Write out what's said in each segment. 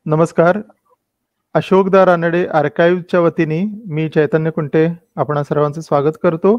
नमस्कार. अशोकदा रानडे आर्काईव्हच्या वतीने मी चैतन्य कुंटे आपणा सर्वांचं स्वागत करतो.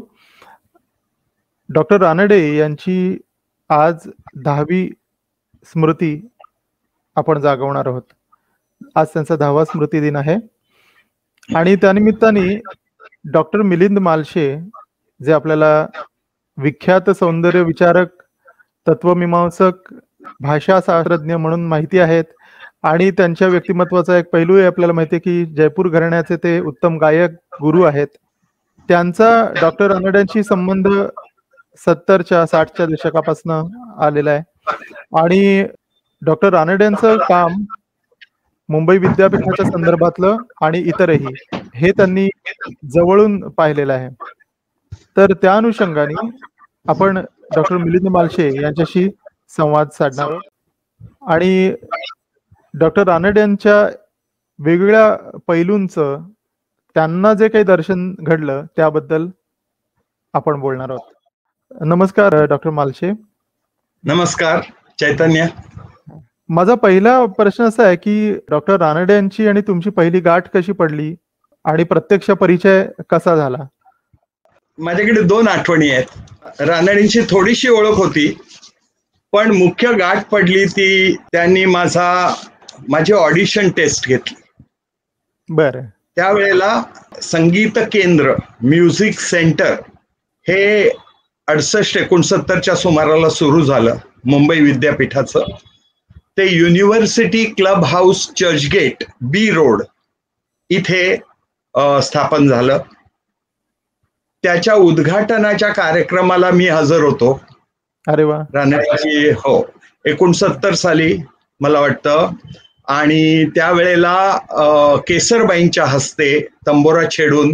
डॉक्टर रानडे यांची आज 10वी स्मृती आपण जागवणार आहोत. आज त्यांचा 10वा स्मृती दिन आहे आणि त्यानिमित्ताने डॉक्टर मिलिंद मालशे, जे आपल्याला विख्यात सौंदर्य विचारक, तत्वमीमांसक, भाषाशास्त्रज्ञ म्हणून माहिती आहेत आणि त्यांच्या व्यक्तिमत्वाचा एक पैलू आपल्याला माहिती आहे की जयपूर घराण्याचे ते उत्तम गायक गुरु आहेत. त्यांचा डॉक्टर रानडेंशी संबंध 70च्या 60च्या दशकापासून आलेला आहे आणि डॉक्टर रानडेंचं काम मुंबई विद्यापीठाच्या संदर्भातलं आणि इतरही हे त्यांनी जवळून पाहिलेलं आहे. तर त्या अनुषंगाने आपण डॉक्टर मिलिंद मालशे यांच्याशी संवाद साधणार आहोत आणि डॉक्टर रानडेंच्या वेगवेगळ्या पैलूंचं त्यांना जे काही दर्शन घडलं त्याबद्दल आपण बोलणार आहोत. नमस्कार डॉक्टर मालशे. नमस्कार चैतन्य. माझा पहिला प्रश्न असा आहे की डॉक्टर रानडेंची आणि तुमची पहिली गाठ कशी पडली आणि प्रत्यक्ष परिचय कसा झाला? माझ्याकडे 2 आठवणी आहेत. रानडेंची थोडीशी ओळख होती, पण मुख्य गाठ पडली ती त्यांनी माझी ऑडिशन टेस्ट घेतली. बरं. त्यावेळेला संगीत केंद्र म्युझिक सेंटर हे 68-69च्या सुमाराला सुरू झालं मुंबई विद्यापीठाचं. ते university club house Churchgate B road इथे स्थापन झालं. त्याच्या उद्घाटनाच्या कार्यक्रमाला मी हजर होतो. अरे वा. रानडेंची 69 साली मला वाटतं. आणि त्यावेळेला केसरबाईंच्या हस्ते तंबोरा छेडून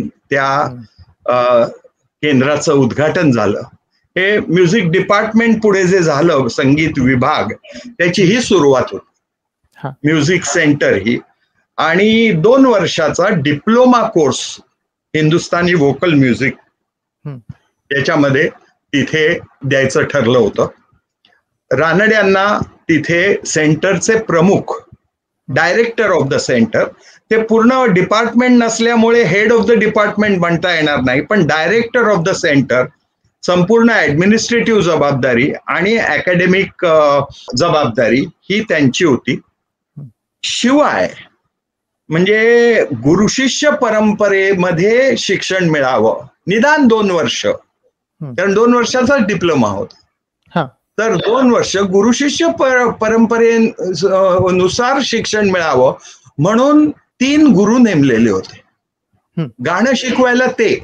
त्या केंद्राचं उद्घाटन झालं. हे म्युझिक डिपार्टमेंट पुढे जे झालं, संगीत विभाग, त्याची ही सुरुवात होती. म्युझिक सेंटर ही आणि 2 वर्षाचा diploma course Hindustani vocal music याच्यामध्ये तिथे द्यायचं ठरलं होतं. रानड्यांना तिथे सेंटरचे प्रमुख, डायरेक्टर ऑफ द सेंटर, ते पूर्ण डिपार्टमेंट नसल्यामुळे हेड ऑफ द डिपार्टमेंट म्हणता येणार नाही, पण डायरेक्टर ऑफ द सेंटर संपूर्ण ऍडमिनिस्ट्रेटिव्ह जबाबदारी आणि अकॅडमिक जबाबदारी ही त्यांची होती. शिवाय म्हणजे गुरु शिष्य परंपरेमध्ये शिक्षण मिळावं निदान 2 वर्ष, कारण 2 वर्षाचा डिप्लोमा होता. तर 2 वर्ष गुरु शिष्य परंपरेनुसार शिक्षण मिळावं म्हणून 3 गुरु नेमलेले होते. गाणं शिकवायला ते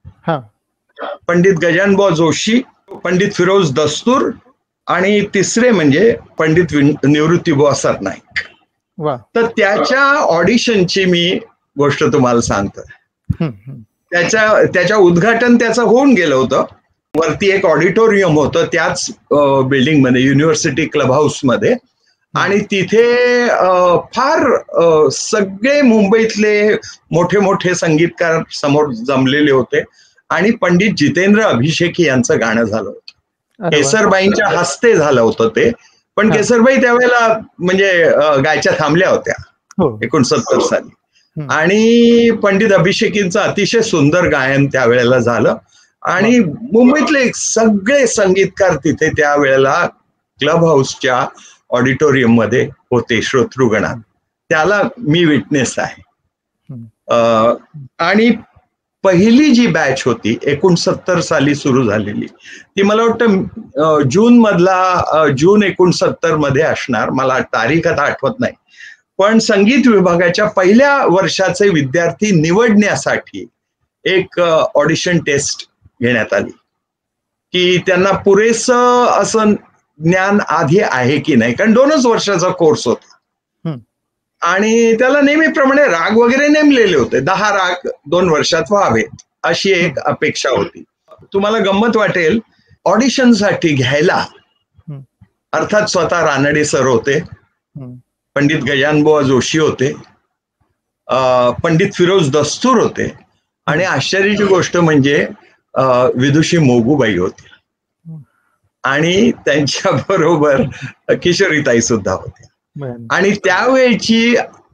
पंडित गजाननबुवा जोशी, पंडित फिरोज दस्तूर आणि तिसरे म्हणजे पंडित निवृत्तीबुवा सरनाईक. तर त्याच्या ऑडिशनची मी गोष्ट तुम्हाला सांगतोय. त्याच्या उद्घाटन त्याचं होऊन गेलं होतं. वरती एक ऑडिटोरियम होतं त्याच बिल्डिंग मध्ये, युनिव्हर्सिटी क्लब हाऊस मध्ये, आणि तिथे फार सगळे मुंबईतले मोठे मोठे संगीतकार समोर जमलेले होते आणि पंडित जितेंद्र अभिषेकी यांचं गाणं झालं होतं. केसरबाईंच्या हस्ते झालं होतं ते, पण केसरबाई त्यावेळेला म्हणजे गायच्या थांबल्या होत्या 69 साली, आणि पंडित अभिषेकींचं अतिशय सुंदर गायन त्यावेळेला झालं. आणि मुंबईतले सगळे संगीतकार तिथे त्यावेळेला क्लब हाऊसच्या ऑडिटोरियम मध्ये होते, श्रोतृगणात. त्याला मी विटनेस आहे. आणि पहिली जी बॅच होती 69 साली सुरू झालेली, ती मला वाटतं जून 69 मध्ये असणार, मला तारीख आता आठवत नाही. पण संगीत विभागाच्या पहिल्या वर्षाचे विद्यार्थी निवडण्यासाठी एक ऑडिशन टेस्ट घेण्यात आली की त्यांना पुरेसं असं ज्ञान आधी आहे की नाही, कारण 2च वर्षाचा कोर्स होता आणि त्याला नेहमीप्रमाणे राग वगैरे नेमलेले होते. 10 राग 2 वर्षात व्हावेत अशी एक अपेक्षा होती. तुम्हाला गंमत वाटेल, ऑडिशनसाठी घ्यायला अर्थात स्वतः रानडे सर होते, पंडित गजाननबुवा जोशी होते, पंडित फिरोज दस्तूर होते, आणि आश्चर्याची गोष्ट म्हणजे विदुषी मोगूबाई होती आणि त्यांच्या बरोबर किशोरीताई सुद्धा होत्या. आणि त्यावेळची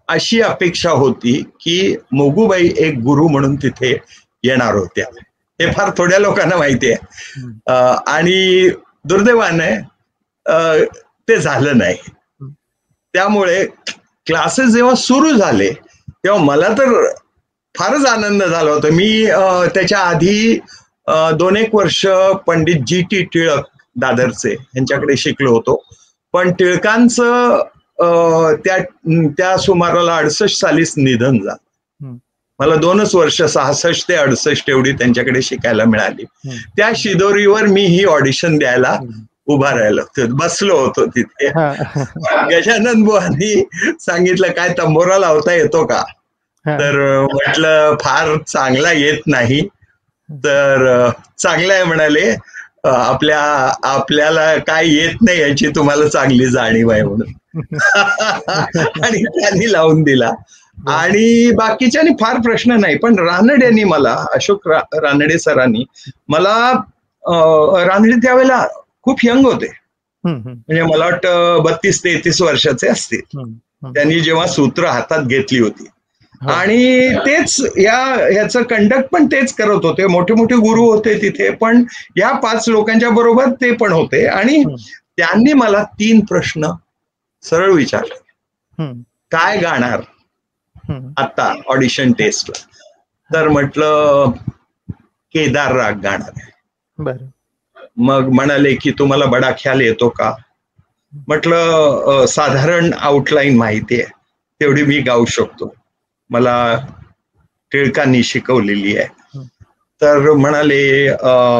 अशी अपेक्षा होती की मोगूबाई एक गुरु म्हणून तिथे येणार होत्या. हे फार थोड्या लोकांना माहिती आहे. आणि दुर्दैवाने ते झालं नाही. त्यामुळे क्लासेस जेव्हा सुरू झाले तेव्हा मला तर फारच आनंद झाला होता. मी त्याच्या आधी 2-1 वर्ष पंडित जी.टी. टिळक दादरचे यांच्याकडे शिकलो होतो. पण टिळकांचं त्या सुमाराला 68 सालीच निधन झालं. मला 2च वर्ष 66 ते 68 एवढी त्यांच्याकडे शिकायला मिळाली. त्या शिदोरीवर मी ही ऑडिशन द्यायला उभा राहिलो होतो, बसलो होतो तिथे. गजानन बुवांनी सांगितलं काय तंबोरा लावता येतो का? तर म्हटलं फार चांगला येत नाही. तर चांगलं आहे म्हणाले, आपल्याला काय येत नाही याची तुम्हाला चांगली जाणीव आहे म्हणून. आणि त्यांनी लावून दिला. आणि बाकीच्यानी फार प्रश्न नाही, पण रानडेंनी मला, अशोक रानडे सरांनी मला, रानडे त्यावेळेला खूप यंग होते, म्हणजे मला वाटतं 32-33 वर्षाचे असतील. त्यांनी जेव्हा सूत्र हातात घेतली होती आणि तेच ह्याचं कंडक्ट पण तेच करत होते. मोठे मोठे गुरु होते तिथे, पण या 5 लोकांच्या बरोबर ते पण होते. आणि त्यांनी मला 3 प्रश्न सरळ विचारले. काय गाणार आता ऑडिशन टेस्टला? तर म्हटलं केदार राग गाणार आहे. मग म्हणाले की तुम्हाला बडा ख्याल येतो का? म्हटलं साधारण आउटलाईन माहिती आहे, तेवढी मी गाऊ शकतो, मला टिळकांनी शिकवलेली आहे. तर म्हणाले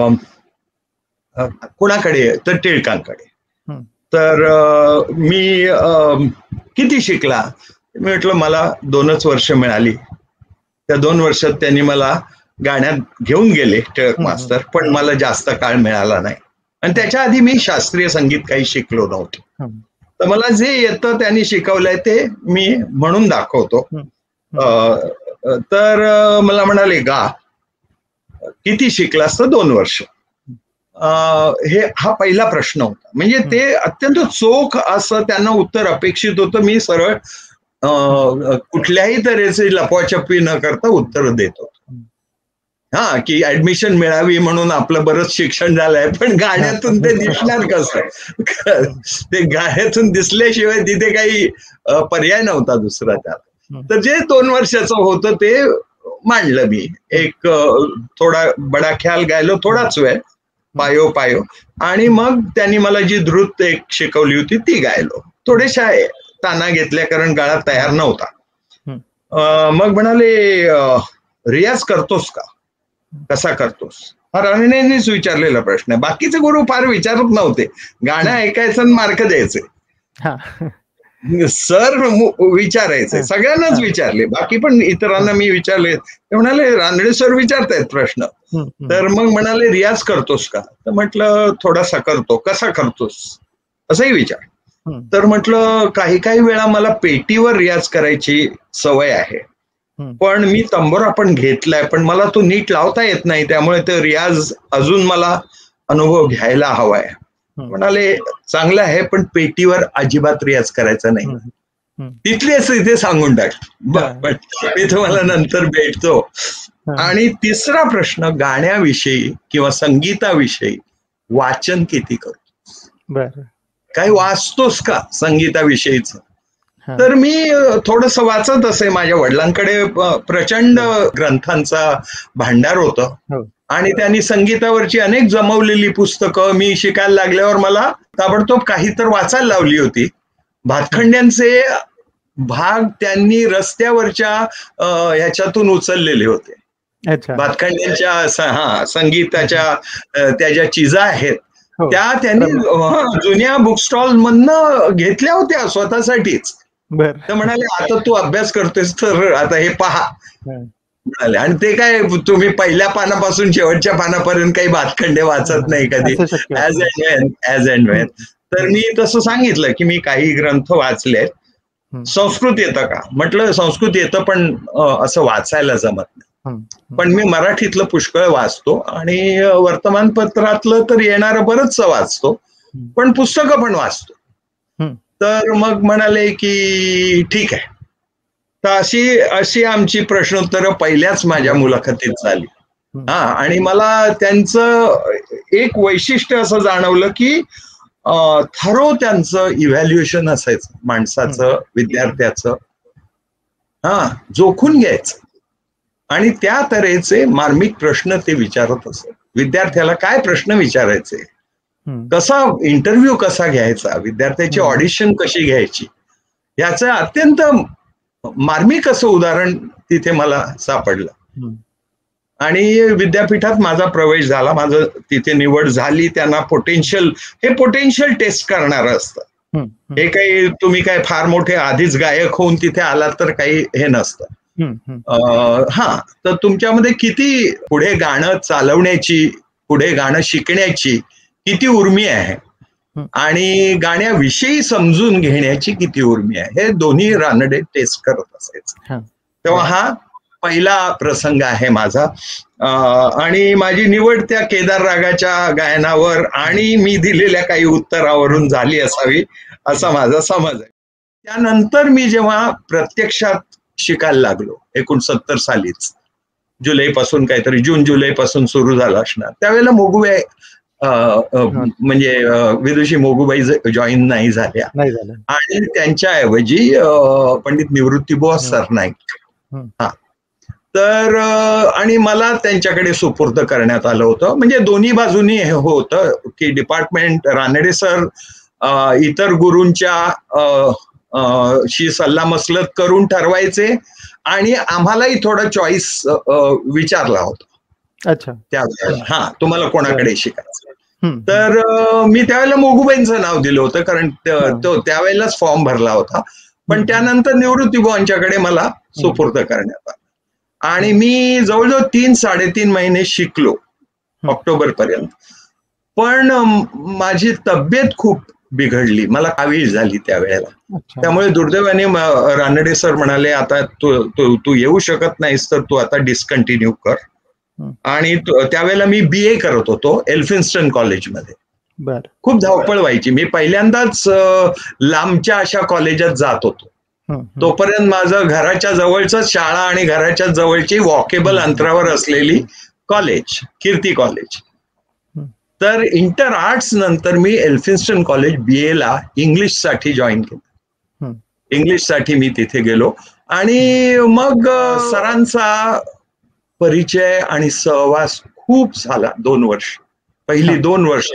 कुणाकडे? तर टिळकांकडे. तर मी किती शिकला? मी म्हटलं मला 2च वर्ष मिळाली. त्या 2 वर्षात त्यांनी मला गाण्यात घेऊन गेले टिळक मास्तर, पण मला जास्त काळ मिळाला नाही. आणि त्याच्या आधी मी शास्त्रीय संगीत काही शिकलो नव्हतो. तर मला जे येतं त्यांनी शिकवलंय ते मी म्हणून दाखवतो. तर मला म्हणाले गा. किती शिकलास? तर 2 वर्ष. हा पहिला प्रश्न होता. म्हणजे ते अत्यंत चोख असं त्यांना उत्तर अपेक्षित होतं. मी सरळ कुठल्याही तऱ्हेचे लपवाछपवी न करता उत्तर देत होतो. की ऍडमिशन मिळावी म्हणून आपलं बरंच शिक्षण झालंय, पण गाण्यातून ते दिसणार कसं? ते गाण्यातून दिसल्याशिवाय तिथे काही पर्याय नव्हता दुसरा त्याला. तर जे 2 वर्षाचं होतं ते मांडलं मी. एक थोडा बडा ख्याल गायलो, थोडाच वेळ, पायो पायो. आणि मग त्यांनी मला जी द्रुत एक शिकवली होती ती गायलो. थोड्याशा ताना घेतल्या कारण गाळा तयार नव्हता. मग म्हणाले रियाज करतोस का? कसा करतोस? हा रानडेंनीच विचारलेला प्रश्न आहे. बाकीचे गुरु फार विचारत नव्हते, गाणं ऐकायचं आणि मार्क द्यायचे. सर विचारायचे, सगळ्यांनाच विचारले, बाकी पण इतरांना मी विचारले. ते म्हणाले रानडे सर विचारतायत प्रश्न. तर मग म्हणाले रियाज करतोस का? तर म्हटलं थोडासा करतो. कसा करतोस असंही विचार. तर म्हटलं काही वेळा मला पेटीवर रियाज करायची सवय आहे, पण मी तंबोरा पण घेतलाय, पण मला तो नीट लावता येत नाही, त्यामुळे ते रियाज अजून मला अनुभव घ्यायला हवाय. म्हणाले चांगलं आहे, पण पेटीवर अजिबात रियाज करायचा नाही. तिथलेच इथे सांगून टाक, मी तुम्हाला नंतर भेटतो. आणि तिसरा प्रश्न, गाण्याविषयी किंवा संगीताविषयी वाचन किती करतो? काही वाचतोस का संगीताविषयीच? तर मी थोडस वाचत असे. माझ्या वडिलांकडे प्रचंड ग्रंथांचा भांडार होतं आणि त्यांनी संगीतावरची अनेक जमवलेली पुस्तकं मी शिकायला लागल्यावर मला ताबडतोब काही तर वाचायला लावली होती. भातखंड्यांचे भाग त्यांनी रस्त्यावरच्या ह्याच्यातून उचललेले होते. भातखंड्यांच्या संगीताच्या त्या ज्या चिजा आहेत त्या त्यांनी जुन्या बुक स्टॉल मधनं घेतल्या होत्या स्वतःसाठीच. तर म्हणाले आता तू अभ्यास करतोस तर आता हे पहा म्हणाले. आणि ते काय तुम्ही पहिल्या पानापासून शेवटच्या पानापर्यंत काही भातखंडे वाचत नाही कधी, ऍज अँड वेन. तर मी तसं सांगितलं की मी काही ग्रंथ वाचले. संस्कृत येतं का? म्हटलं संस्कृत येतं, पण असं वाचायला जमत नाही. पण मी मराठीतलं पुष्कळ वाचतो आणि वर्तमानपत्रातलं तर येणारं बरंच वाचतो, पण पुस्तकं पण वाचतो. तर मग म्हणाले की ठीक आहे, तर अशी आमची प्रश्नोत्तरं पहिल्याच माझ्या मुलाखतीत झाली. आणि मला त्यांचं एक वैशिष्ट्य असं जाणवलं की थरो त्यांचं इव्हॅल्युएशन असायचं माणसाचं, विद्यार्थ्याचं. जोखून घ्यायचं आणि त्या तऱ्हेचे मार्मिक प्रश्न ते विचारत असत. विद्यार्थ्याला काय प्रश्न विचारायचे, कसा इंटरव्ह्यू कसा घ्यायचा, विद्यार्थ्याची ऑडिशन कशी घ्यायची, याचं अत्यंत मार्मिक असं उदाहरण तिथे मला सापडलं. आणि विद्यापीठात माझा प्रवेश झाला, माझं तिथे निवड झाली. त्यांना पोटेन्शियल टेस्ट करणारं असतं. हे काही तुम्ही काय फार मोठे आधीच गायक होऊन तिथे आलात तर काही हे नसतं. तर तुमच्यामध्ये किती पुढे गाणं चालवण्याची, पुढे गाणं शिकण्याची किती उर्मी आहे आणि गाण्याविषयी समजून घेण्याची किती उर्मी आहे, हे दोन्ही रानडे टेस्ट करत असायचं. तेव्हा हा पहिला प्रसंग आहे माझा. आणि माझी निवड त्या केदार रागाच्या गायनावर आणि मी दिलेल्या काही उत्तरावरून झाली असावी असा माझा समज आहे. त्यानंतर मी जेव्हा प्रत्यक्षात शिकायला लागलो 69 सालीच, जुलैपासून काहीतरी जून जुलैपासून सुरू झाला असणार, त्यावेळेला मोगूबाई म्हणजे विदुषी मोगूबाई जॉईन नाही झाल्या आणि त्यांच्याऐवजी पंडित निवृत्तीबुवा सरनाईक. तर आणि मला त्यांच्याकडे सुपूर्द करण्यात आलं होतं. म्हणजे दोन्ही बाजूनी हे होतं की डिपार्टमेंट रानडे सर इतर गुरूंच्या शी सल्लामसलत करून ठरवायचे आणि आम्हालाही थोडं चॉईस विचारला होता. अच्छा. त्यावेळेला तुम्हाला कोणाकडे शिकायचं, तर मी त्यावेळेला मोगूबाईंचं नाव दिलं होतं, कारण तो त्यावेळेलाच फॉर्म भरला होता. पण त्यानंतर निवृत्तीबुवांच्याकडे मला सुपूर्द करण्यात आला आणि मी जवळजवळ 3-3.5 महिने शिकलो ऑक्टोबर पर्यंत. पण माझी तब्येत खूप बिघडली, मला कावीळ झाली त्यावेळेला. त्यामुळे दुर्दैवाने रानडे सर म्हणाले, आता तू येऊ शकत नाहीस तर तू आता डिस्कंटिन्यू कर. आणि त्यावेळेला मी BA करत होतो एल्फिन्स्टन कॉलेजमध्ये. खूप धावपळ व्हायची. मी पहिल्यांदाच लांबच्या अशा कॉलेजात जात होतो. तोपर्यंत माझं घराच्या जवळच शाळा आणि घराच्या जवळची वॉकेबल अंतरावर असलेली कॉलेज कीर्ती कॉलेज. तर इंटर आर्ट्स नंतर मी एल्फिन्स्टन कॉलेज BA ला इंग्लिश साठी जॉईन केलं. इंग्लिश साठी मी तिथे गेलो आणि मग सरांचा परिचय आणि सहवास खूप झाला. 2 वर्ष, पहिली 2 वर्ष.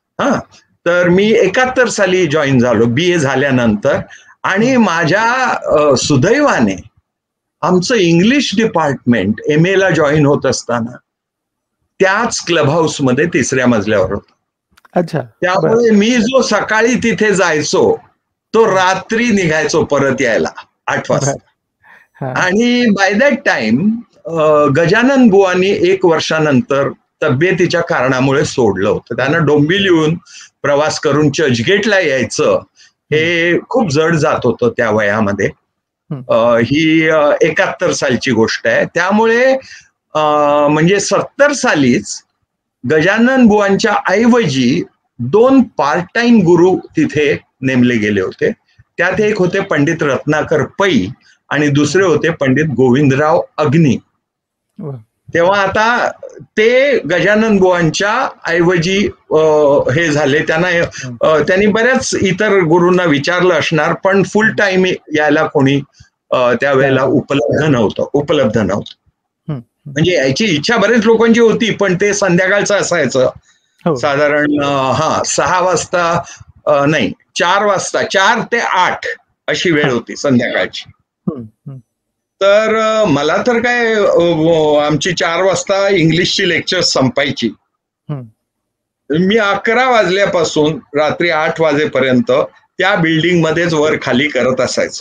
तर मी 71 साली जॉईन झालो BA झाल्यानंतर. आणि माझ्या सुदैवाने आमचं इंग्लिश डिपार्टमेंट MA ला जॉईन होत असताना त्याच क्लब हाऊस मध्ये 3ऱ्या मजल्यावर होतं. अच्छा. त्यामुळे मी जो सकाळी तिथे जायचो तो रात्री निघायचो परत यायला 8 वाजता. आणि बाय दॅट टाइम गजानन बुवांनी 1 वर्षानंतर तब्येतीच्या कारणामुळे सोडलं होतं. त्यांना डोंबिवलीहून प्रवास करून चर्चगेटला यायचं हे खूप जड जात होतं त्या वयामध्ये. ही 71 सालची गोष्ट आहे. त्यामुळे म्हणजे 70 सालीच गजानन बुवांच्या ऐवजी 2 पार्ट टाइम गुरु तिथे नेमले गेले होते. त्यात एक होते पंडित रत्नाकर पै आणि दुसरे होते पंडित गोविंदराव अग्नी. तेव्हा आता ते गजानन बुवांच्या ऐवजी हे झाले. त्यांनी बऱ्याच इतर गुरूंना विचारलं असणार, पण फुल टाइम यायला कोणी त्यावेळेला उपलब्ध नव्हतं. म्हणजे यायची इच्छा बरेच लोकांची होती, पण ते संध्याकाळचं असायचं. साधारण 6 वाजता नाही 4 वाजता, 4 ते 8 अशी वेळ होती संध्याकाळची. तर मला तर काय आमची 4 वाजता इंग्लिशची लेक्चर संपायची. मी 11 वाजल्यापासून रात्री 8 वाजेपर्यंत त्या बिल्डिंग मध्येच वर खाली करत असायचो.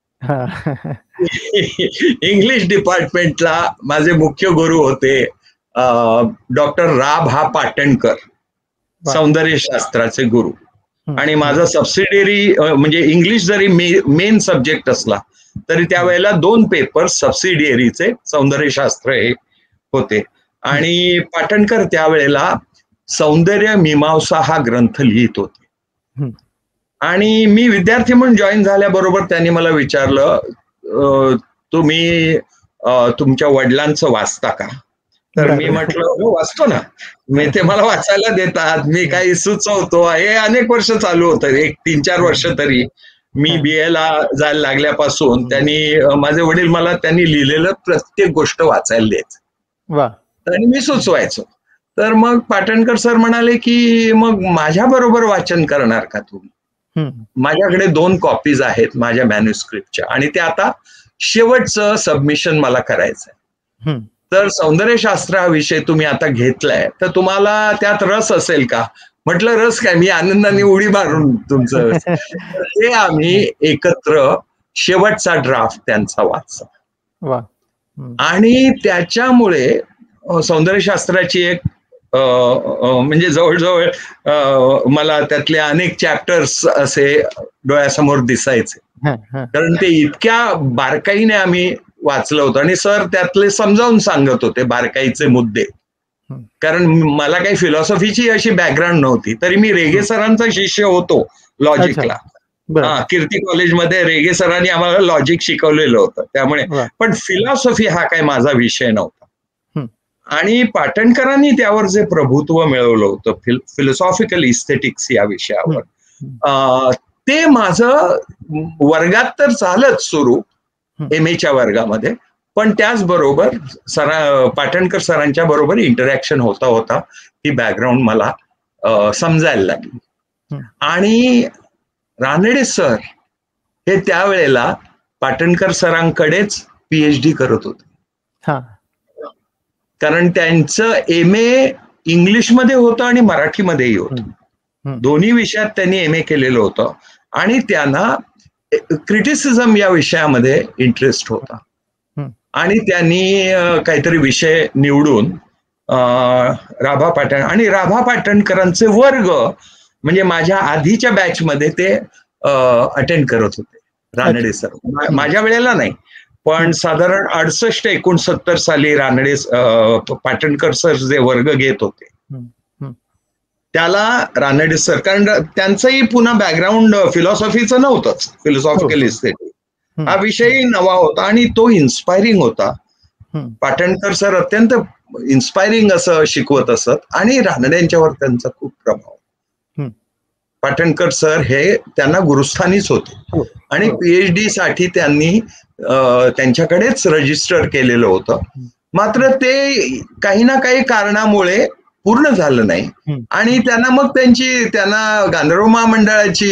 इंग्लिश डिपार्टमेंटला माझे मुख्य गुरु होते डॉक्टर रा पाटणकर, सौंदर्यशास्त्राचे गुरु. आणि माझा सबसिडियरी म्हणजे इंग्लिश जरी मेन सब्जेक्ट असला तरी त्यावेळेला 2 पेपर सबसिडियरीचे सौंदर्यशास्त्र हे होते. आणि पाटणकर त्यावेळेला सौंदर्य मीमांसा हा ग्रंथ लिहित होते. आणि मी विद्यार्थी म्हणून जॉईन झाल्याबरोबर त्यांनी मला विचारलं, तुम्ही तुमच्या वडिलांचं वाचता का? तर मी म्हटलं हो वाचतो ना, मी ते मला वाचायला देतात, मी काही सुचवतो. हे अनेक वर्ष चालू होतं, एक 3-4 वर्ष तरी. मी BA ला जायला लागल्यापासून माझे वडील मला त्यांनी लिहिलेलं प्रत्येक गोष्ट वाचायला द्यायचं आणि मी सुचवायचो. तर मग पाटणकर सर म्हणाले की मग माझ्या बरोबर वाचन करणार का तुम्ही? माझ्याकडे 2 कॉपीज आहेत माझ्या मॅन्युस्क्रिप्टच्या आणि ते आता शेवटचं सबमिशन मला करायचंय. तर सौंदर्यशास्त्र हा विषय तुम्ही आता घेतलाय तर तुम्हाला त्यात रस असेल का? म्हटलं रस काय, मी आनंदाने उडी मारून तुमचं. ते आम्ही एकत्र शेवटचा ड्राफ्ट त्यांचा वाचला आणि त्याच्यामुळे सौंदर्यशास्त्राची एक म्हणजे जवळजवळ मला त्यातले अनेक चॅप्टर्स असे डोळ्यासमोर दिसायचे, कारण ते इतक्या बारकाईने आम्ही वाचलं होतं आणि सर त्यातले समजावून सांगत होते बारकाईचे मुद्दे. कारण मला काही फिलॉसॉफीची अशी बॅकग्राऊंड नव्हती, तरी मी रेगे सरांचा शिष्य होतो लॉजिकला. कीर्ती कॉलेजमध्ये रेगे सरांनी आम्हाला लॉजिक शिकवलेलं होतं, त्यामुळे. पण फिलॉसॉफी हा काही माझा विषय नव्हता. आणि पाटणकरांनी त्यावर जे प्रभुत्व मिळवलं होतं फिलॉसॉफिकल इस्थेटिक्स या विषयावर, ते माझं वर्गात तर चालत सुरू MA च्या वर्गामध्ये, पण त्याचबरोबर पाटणकर सरांच्या बरोबर इंटरॅक्शन होता होता ही बॅकग्राऊंड मला समजायला लागली. आणि रानडे सर हे त्यावेळेला पाटणकर सरांकडेच PhD करत होते, कारण त्यांचं MA इंग्लिशमध्ये होतं आणि मराठीमध्येही होतं. दोन्ही विषयात त्यांनी MA केलेलं होतं आणि त्यांना क्रिटिसिझम या विषयामध्ये इंटरेस्ट होता आणि त्यांनी काहीतरी विषय निवडून राभा पाटणकरांचे वर्ग म्हणजे माझ्या आधीच्या बॅचमध्ये ते अटेंड करत होते रानडे सर. माझ्या वेळेला नाही, पण साधारण 68-69 साली रानडे पाटणकर सर जे वर्ग घेत होते त्याला रानडे सर, कारण त्यांचंही पुन्हा बॅकग्राऊंड फिलॉसॉफीचं नव्हतंच, फिलॉसॉफिकल इस्थेटिक्स हा विषयही नवा होता आणि तो इन्स्पायरिंग होता. पाटणकर सर अत्यंत इन्स्पायरिंग असं शिकवत असत आणि रानडेंच्यावर त्यांचा खूप प्रभाव. पाटणकर सर हे त्यांना गुरुस्थानीच होते आणि PhD साठी त्यांनी त्यांच्याकडेच रजिस्टर केलेलं होतं. मात्र ते काही ना काही कारणामुळे पूर्ण झालं नाही आणि त्यांना गांधर्व महामंडळाची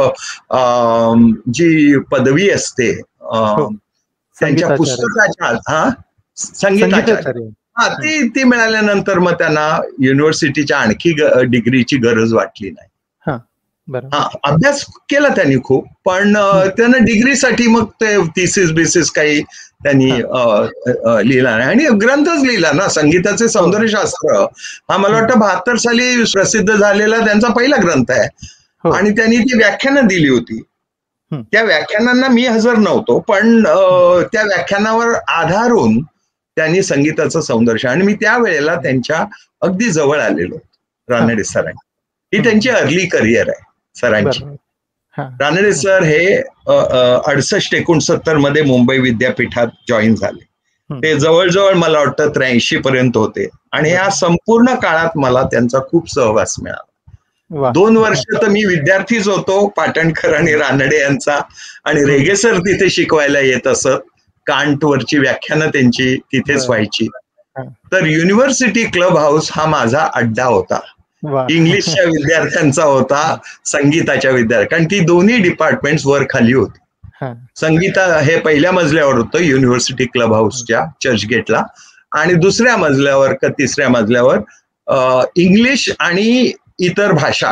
जी पदवी असते त्यांच्या पुस्तकाच्या संगीताच्या ती मिळाल्यानंतर मग त्यांना युनिव्हर्सिटीच्या आणखी डिग्रीची गरज वाटली नाही. अभ्यास केला त्यांनी खूप, पण त्यांना डिग्रीसाठी मग ते थिसिस काही त्यांनी लिहिला नाही आणि ग्रंथच लिहिला ना. संगीताचे सौंदर्यशास्त्र हा मला वाटतं 72 साली प्रसिद्ध झालेला त्यांचा पहिला ग्रंथ आहे आणि त्यांनी ती व्याख्यानं दिली होती. त्या व्याख्यानांना मी हजर नव्हतो, पण त्या व्याख्यानावर आधारून त्यांनी संगीताचं सौंदर्य, आणि मी त्यावेळेला त्यांच्या अगदी जवळ आलेलो रानडे सरांनी. ही त्यांची अर्ली करिअर आहे सरांची. रानडे सर हे 68-69 मध्ये मुंबई विद्यापीठात जॉईन झाले. ते जवळजवळ मला वाटतं 83 पर्यंत होते आणि या संपूर्ण काळात मला त्यांचा खूप सहवास मिळाला. 2 वर्ष तर मी विद्यार्थीच होतो पाटणकर आणि रानडे यांचा, आणि रेगे सर तिथे शिकवायला येत असत. कांटवरची व्याख्यानं त्यांची तिथेच व्हायची. तर युनिव्हर्सिटी क्लब हाऊस हा माझा अड्डा होता. इंग्लिशच्या विद्यार्थ्यांचा होता, संगीताच्या कारण ती दोन्ही डिपार्टमेंट्स वर खाली होती. संगीत हे पहिल्या मजल्यावर होतं युनिव्हर्सिटी क्लब हाऊसच्या चर्चगेटला, आणि दुसऱ्या मजल्यावर का तिसऱ्या मजल्यावर इंग्लिश आणि इतर भाषा.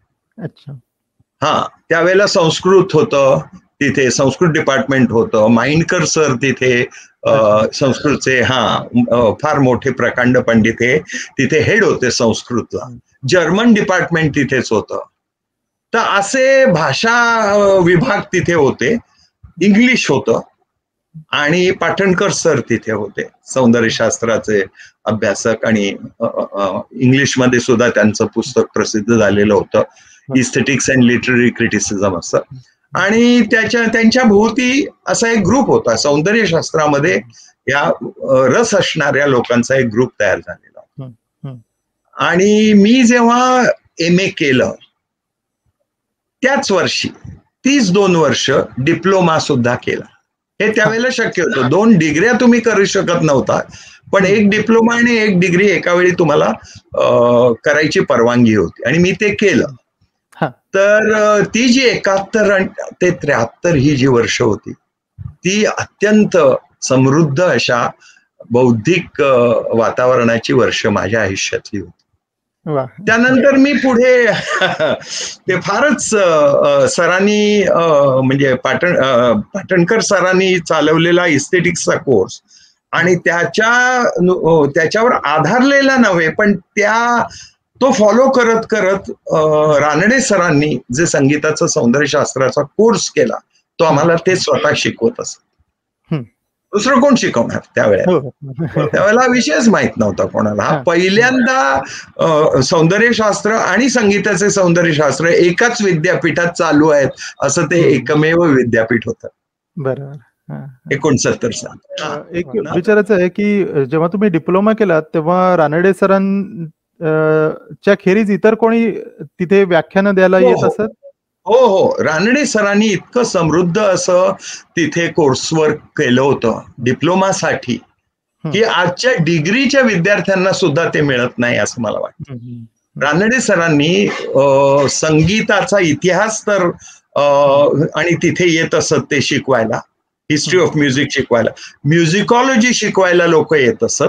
त्यावेळेला संस्कृत होतं तिथे, संस्कृत डिपार्टमेंट होतं. माइंडकर सर तिथे संस्कृतचे फार मोठे प्रकांड पंडित हे तिथे हेड होते संस्कृतला. जर्मन डिपार्टमेंट तिथेच होतं. तर असे भाषा विभाग तिथे होते. इंग्लिश होतं आणि पाटणकर सर तिथे होते, सौंदर्यशास्त्राचे अभ्यासक, आणि इंग्लिशमध्ये सुद्धा त्यांचं पुस्तक प्रसिद्ध झालेलं होतं, इस्थेटिक्स अँड लिटररी क्रिटिसिझम असं. आणि त्यांच्या भोवती असा एक ग्रुप होता. सौंदर्यशास्त्रामध्ये या रस असणाऱ्या लोकांचा एक ग्रुप तयार झालेला. आणि मी जेव्हा MA केलं त्याच वर्षी 32 वर्ष डिप्लोमा सुद्धा केला. हे त्यावेळेला शक्य होतं. 2 डिग्र्या तुम्ही करू शकत नव्हता, पण 1 डिप्लोमा आणि 1 डिग्री एका वेळी तुम्हाला करायची परवानगी होती आणि मी ते केलं. तर ती जी 71 ते 73 ही जी वर्ष होती ती अत्यंत समृद्ध अशा बौद्धिक वातावरणाची वर्ष माझ्या आयुष्यातली होती. त्यानंतर मी पुढे ते फारच सरांनी म्हणजे पाटणकर सरांनी चालवलेला इस्थेटिक्सचा कोर्स आणि त्याच्यावर आधारलेला नव्हे, पण तो फॉलो करत करत रानडे सरांनी जे संगीताचा सौंदर्यशास्त्राचा कोर्स केला तो आम्हाला ते स्वतः शिकवत असत. दुसरं कोण शिकवणार त्यावेळेला विषयच माहित नव्हता कोणाला. पहिल्यांदा सौंदर्यशास्त्र आणि संगीताचे सौंदर्यशास्त्र एकाच विद्यापीठात चालू आहेत असं ते एकमेव विद्यापीठ होतं. बरोबर. 69 साल. एक विचारायचं आहे की जेव्हा तुम्ही डिप्लोमा केलात तेव्हा रानडे सरांच्या खेरीज इतर कोणी तिथे व्याख्यानं द्यायला येत असत? हो. रानडे सरांनी इतकं समृद्ध असं तिथे कोर्सवर्क केलं होतं डिप्लोमासाठी की आजच्या डिग्रीच्या विद्यार्थ्यांना सुद्धा ते मिळत नाही असं मला वाटतं. रानडे सरांनी संगीताचा इतिहास तर आणि तिथे येत असत ते शिकवायला, हिस्ट्री ऑफ म्युझिक शिकवायला, म्युझिकॉलॉजी शिकवायला लोक येत असत.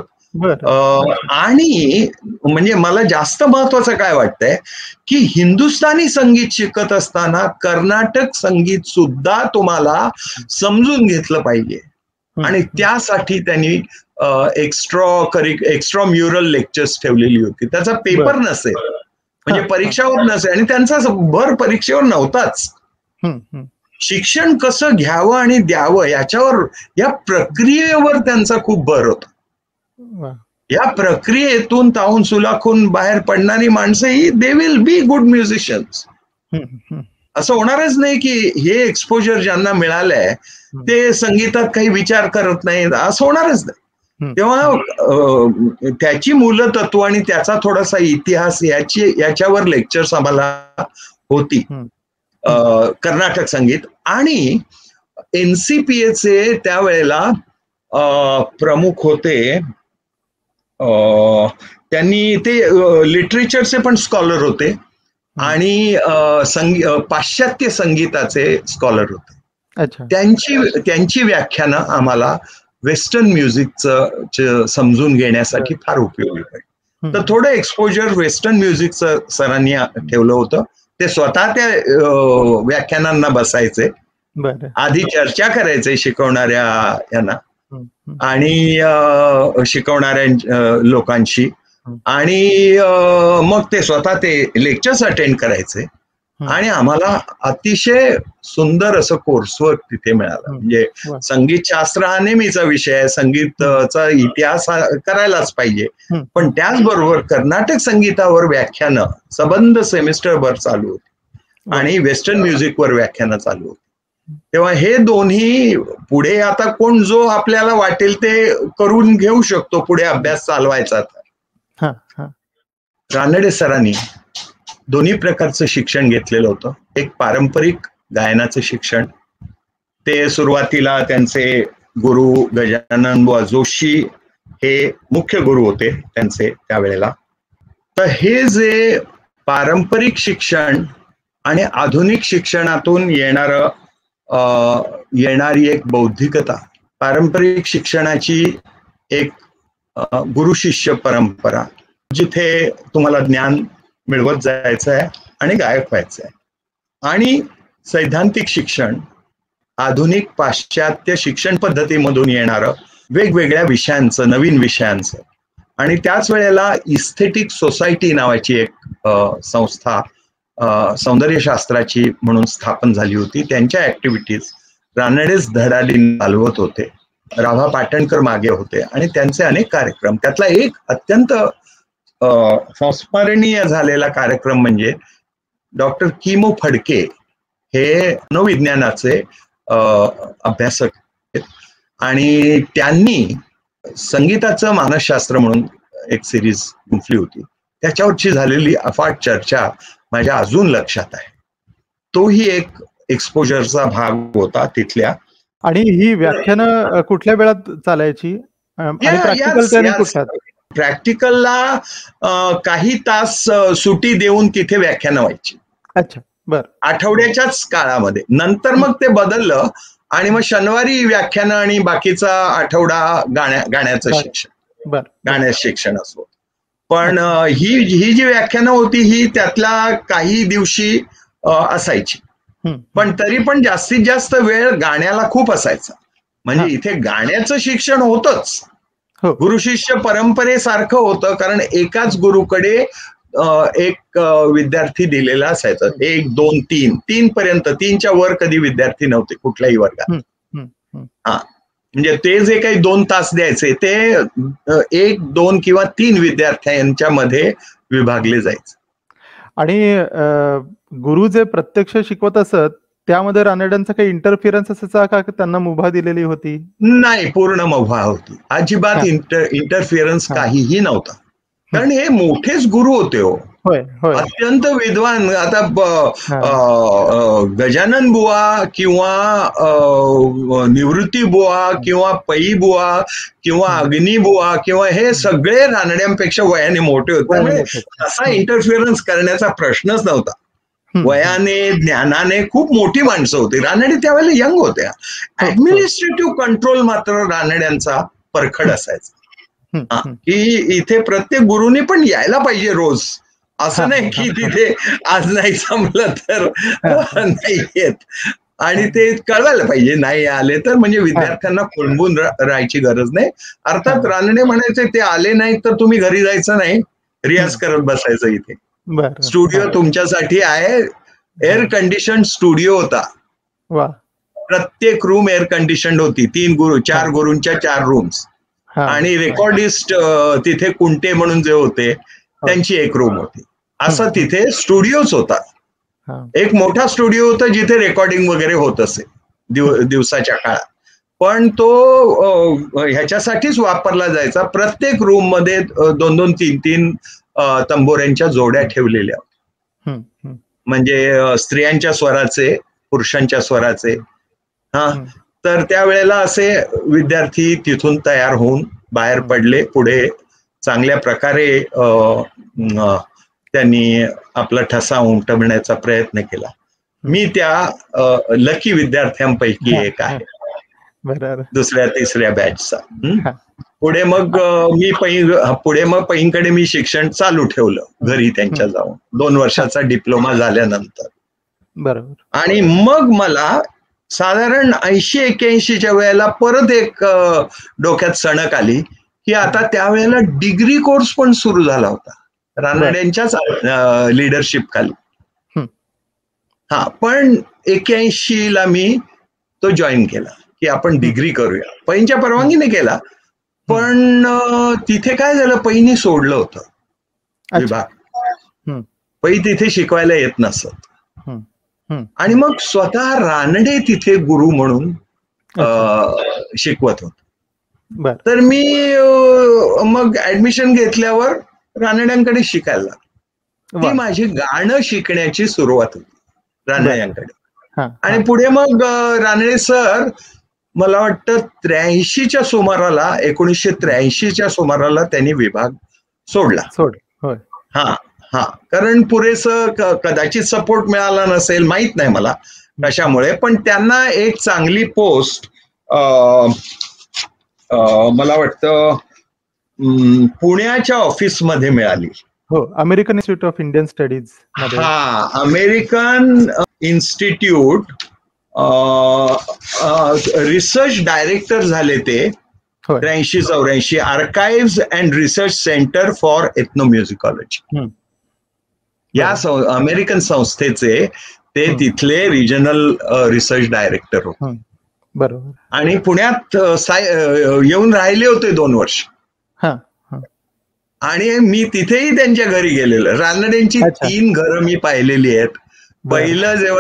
आणि म्हणजे मला जास्त महत्वाचं काय वाटतंय की हिंदुस्थानी संगीत शिकत असताना कर्नाटक संगीत सुद्धा तुम्हाला समजून घेतलं पाहिजे आणि त्यासाठी त्यांनी एक्स्ट्रा म्युरल लेक्चर्स ठेवलेली होती. त्याचा पेपर नसेल म्हणजे परीक्षावर नसेल आणि त्यांचा भर परीक्षेवर नव्हताच. शिक्षण कसं घ्यावं आणि द्यावं याच्यावर, या प्रक्रियेवर त्यांचा खूप भर होता. या प्रक्रियेतून ताहून सुलाखून बाहेर पडणारी माणसं ही they will be good musicians. असं होणारच नाही की हे एक्सपोजर ज्यांना मिळालंय ते संगीतात काही विचार करत नाही, असं होणारच नाही. तेव्हा त्याची मूलतत्व आणि त्याचा थोडासा इतिहास याच्यावर लेक्चर्स आम्हाला होती. कर्नाटक संगीत आणि NCPAचे त्यावेळेला प्रमुख होते, त्यांनी ते लिटरेचरचे पण स्कॉलर होते आणि पाश्चात्य संगीताचे स्कॉलर होते. त्यांची व्याख्यानं आम्हाला वेस्टर्न म्युझिकचं समजून घेण्यासाठी फार उपयोगी पडली. तर थोडं एक्सपोजर वेस्टर्न म्युझिकचं सरांनी ठेवलं होतं. ते स्वतः त्या व्याख्यानांना बसायचे, आधी चर्चा करायचे शिकवणाऱ्या यांना आणि शिकवणाऱ्या लोकांशी आणि मग ते स्वतः ते लेक्चर्स अटेंड करायचे आणि आम्हाला अतिशय सुंदर असं कोर्सवर्क तिथे मिळालं. म्हणजे संगीत शास्त्र हा नेहमीचा विषय आहे, संगीताचा इतिहास करायलाच पाहिजे, पण त्याचबरोबर कर्नाटक संगीतावर व्याख्यानं सबंध सेमिस्टरभर चालू होती आणि वेस्टर्न म्युझिकवर व्याख्यानं चालू होती. तेव्हा हे दोन्ही पुढे आता कोण जो आपल्याला वाटेल ते करून घेऊ शकतो पुढे अभ्यास चालवायचा. रानडे सरांनी दोन्ही प्रकारचं शिक्षण घेतलेलं होतं. एक पारंपरिक गायनाचं शिक्षण, ते सुरुवातीला त्यांचे गुरु गजानन बुवा जोशी हे मुख्य गुरु होते त्यांचे त्यावेळेला. तर हे जे पारंपरिक शिक्षण आणि आधुनिक शिक्षणातून येणारी एक बौद्धिकता, पारंपरिक शिक्षणाची एक गुरु शिष्य परंपरा जिथे तुम्हाला ज्ञान मिळवत जायचं आहे आणि गायक व्हायचं आहे, आणि सैद्धांतिक शिक्षण आधुनिक पाश्चात्य शिक्षण पद्धतीमधून येणारं वेगवेगळ्या विषयांचं, नवीन विषयांचं. आणि त्याच वेळेला इस्थेटिक सोसायटी नावाची एक संस्था सौंदर्यशास्त्राची म्हणून स्थापन झाली होती. त्यांच्या ऍक्टिव्हिटीज रानडेच धडाडीने चालवत होते, राभा पाटणकर मागे होते आणि त्यांचे अनेक कार्यक्रम. त्यातला एक अत्यंत संस्मरणीय झालेला कार्यक्रम म्हणजे डॉक्टर किमो फडके हे मनोविज्ञानाचे अभ्यासक आहेत आणि त्यांनी संगीताचं मानसशास्त्र म्हणून एक सिरीज गुंफली होती. त्याच्यावरची झालेली अफाट चर्चा माझ्या अजून लक्षात आहे. तोही एक एक्सपोजरचा भाग होता तिथल्या. आणि ही व्याख्यानं कुठल्या वेळात चालायची आणि प्रॅक्टिकलला काही तास सुटी देऊन तिथे व्याख्यानं व्हायची. अच्छा, बर. आठवड्याच्याच काळामध्ये. नंतर मग ते बदललं आणि मग शनिवारी व्याख्यानं आणि बाकीचा आठवडा गाण्याचं शिक्षण, गाण्याचं शिक्षण असो. पण ही जी व्याख्यानं होती ही त्यातल्या काही दिवशी असायची. पण तरी पण जास्तीत जास्त वेळ गाण्याला खूप असायचा. म्हणजे इथे गाण्याचं शिक्षण होतच, गुरु शिष्य परंपरेसारखं होतं, कारण एकाच गुरुकडे एक विद्यार्थी दिलेला असायचा. 1, 2, 3 पर्यंत, 3च्या वर कधी विद्यार्थी नव्हते कुठल्याही वर्गात. हा, म्हणजे ते जे काही 2 तास द्यायचे ते 1, 2 किंवा 3 विद्यार्थ्यांच्या मध्ये विभागले जायचे. आणि गुरु जे प्रत्यक्ष शिकवत असत त्यामध्ये रानडेंचा काही इंटरफिरन्स असायचा का, त्यांना मुभा दिलेली होती? नाही, पूर्ण मुभा होती. अजिबात इंटरफिरन्स काहीही नव्हता. कारण हे मोठेच गुरु होते हो, अत्यंत विद्वान. आता गजानन बुवा किंवा निवृत्ती बुवा किंवा पै बुवा किंवा अग्नी बुवा किंवा हे सगळे रानड्यांपेक्षा वयाने मोठे होते. त्यामुळे असा इंटरफिरन्स करण्याचा प्रश्नच नव्हता. वयाने, ज्ञानाने खूप मोठी माणसं होती. रानडे त्यावेळेला यंग होत्या. ऍडमिनिस्ट्रेटिव्ह कंट्रोल मात्र रानड्यांचा परखड असायचा. की इथे प्रत्येक गुरुनी पण यायला पाहिजे रोज. असं नाही की तिथे आज नाही जमलं तर नाही येत, आणि ते कळवायला पाहिजे. नाही आले तर म्हणजे विद्यार्थ्यांना खोळंबून राहायची गरज नाही. अर्थात रानडे म्हणायचे ते आले नाही तर तुम्ही घरी जायचं नाही, रियाज करत बसायचं. इथे स्टुडिओ तुमच्यासाठी आहे. एअर कंडिशन स्टुडिओ होता. प्रत्येक रूम एअर कंडिशन होती. 4 गुरूंच्या 4 रूम्स. आणि रेकॉर्डिस्ट तिथे कुंटे म्हणून जे होते त्यांची एक रूम होती. असं तिथे स्टुडिओच होता. एक मोठा स्टुडिओ होता जिथे रेकॉर्डिंग वगैरे होत असे दिवसाच्या काळात. पण तो ह्याच्यासाठीच वापरला जायचा. प्रत्येक रूम मध्ये 2-2, 3-3 तंबोऱ्यांच्या जोड्या ठेवलेल्या. म्हणजे स्त्रियांच्या स्वराचे, पुरुषांच्या स्वराचे. हा, तर त्यावेळेला असे विद्यार्थी तिथून तयार होऊन बाहेर पडले. पुढे चांगल्या प्रकारे त्यांनी आपला ठसा उमटवण्याचा प्रयत्न केला. मी त्या लकी विद्यार्थ्यांपैकी एक आहे, 2ऱ्या 3ऱ्या बॅचचा. पुढे मग पैंकडे मी शिक्षण चालू ठेवलं घरी त्यांच्या जाऊन 2 वर्षाचा डिप्लोमा झाल्यानंतर. बरोबर. आणि मग मला साधारण 80-81च्या वेळेला परत एक डोक्यात सणक आली की आता त्यावेळेला डिग्री कोर्स पण सुरू झाला होता रानड्यांच्याच लिडरशिप खाली. हा, पण 81ला मी तो जॉईन केला की आपण डिग्री करूया. पैंच्या परवानगीने केला, पण तिथे काय झालं, पैनी सोडलं होतं विभाग. पै तिथे शिकवायला येत नसत. आणि मग स्वतः रानडे तिथे गुरु म्हणून शिकवत होते. तर मी मग ऍडमिशन घेतल्यावर रानड्यांकडे शिकायला लागलो. ती माझी गाणं शिकण्याची सुरुवात होती रानड्यांकडे. आणि पुढे मग रानडे सर मला वाटतं 1983च्या सुमाराला त्यांनी विभाग सोडला. हा, कारण पुरेसं कदाचित सपोर्ट मिळाला नसेल, माहित नाही मला कशामुळे. पण त्यांना एक चांगली पोस्ट मला वाटतं पुण्याच्या ऑफिसमध्ये मिळाली. American Institute of Indian Studies. हा, अमेरिकन इन्स्टिट्यूट रिसर्च डायरेक्टर झाले ते 83-84. Archives and Research Center for Ethnomusicology या अमेरिकन संस्थेचे ते तिथले रिजनल रिसर्च डायरेक्टर होते. बरोबर. आणि पुण्यात येऊन राहिले होते 2 वर्ष. आणि मी तिथेही त्यांच्या घरी गेलेलो. रानडेंची 3 घरं मी पाहिलेली आहेत. पहिलं जेव्हा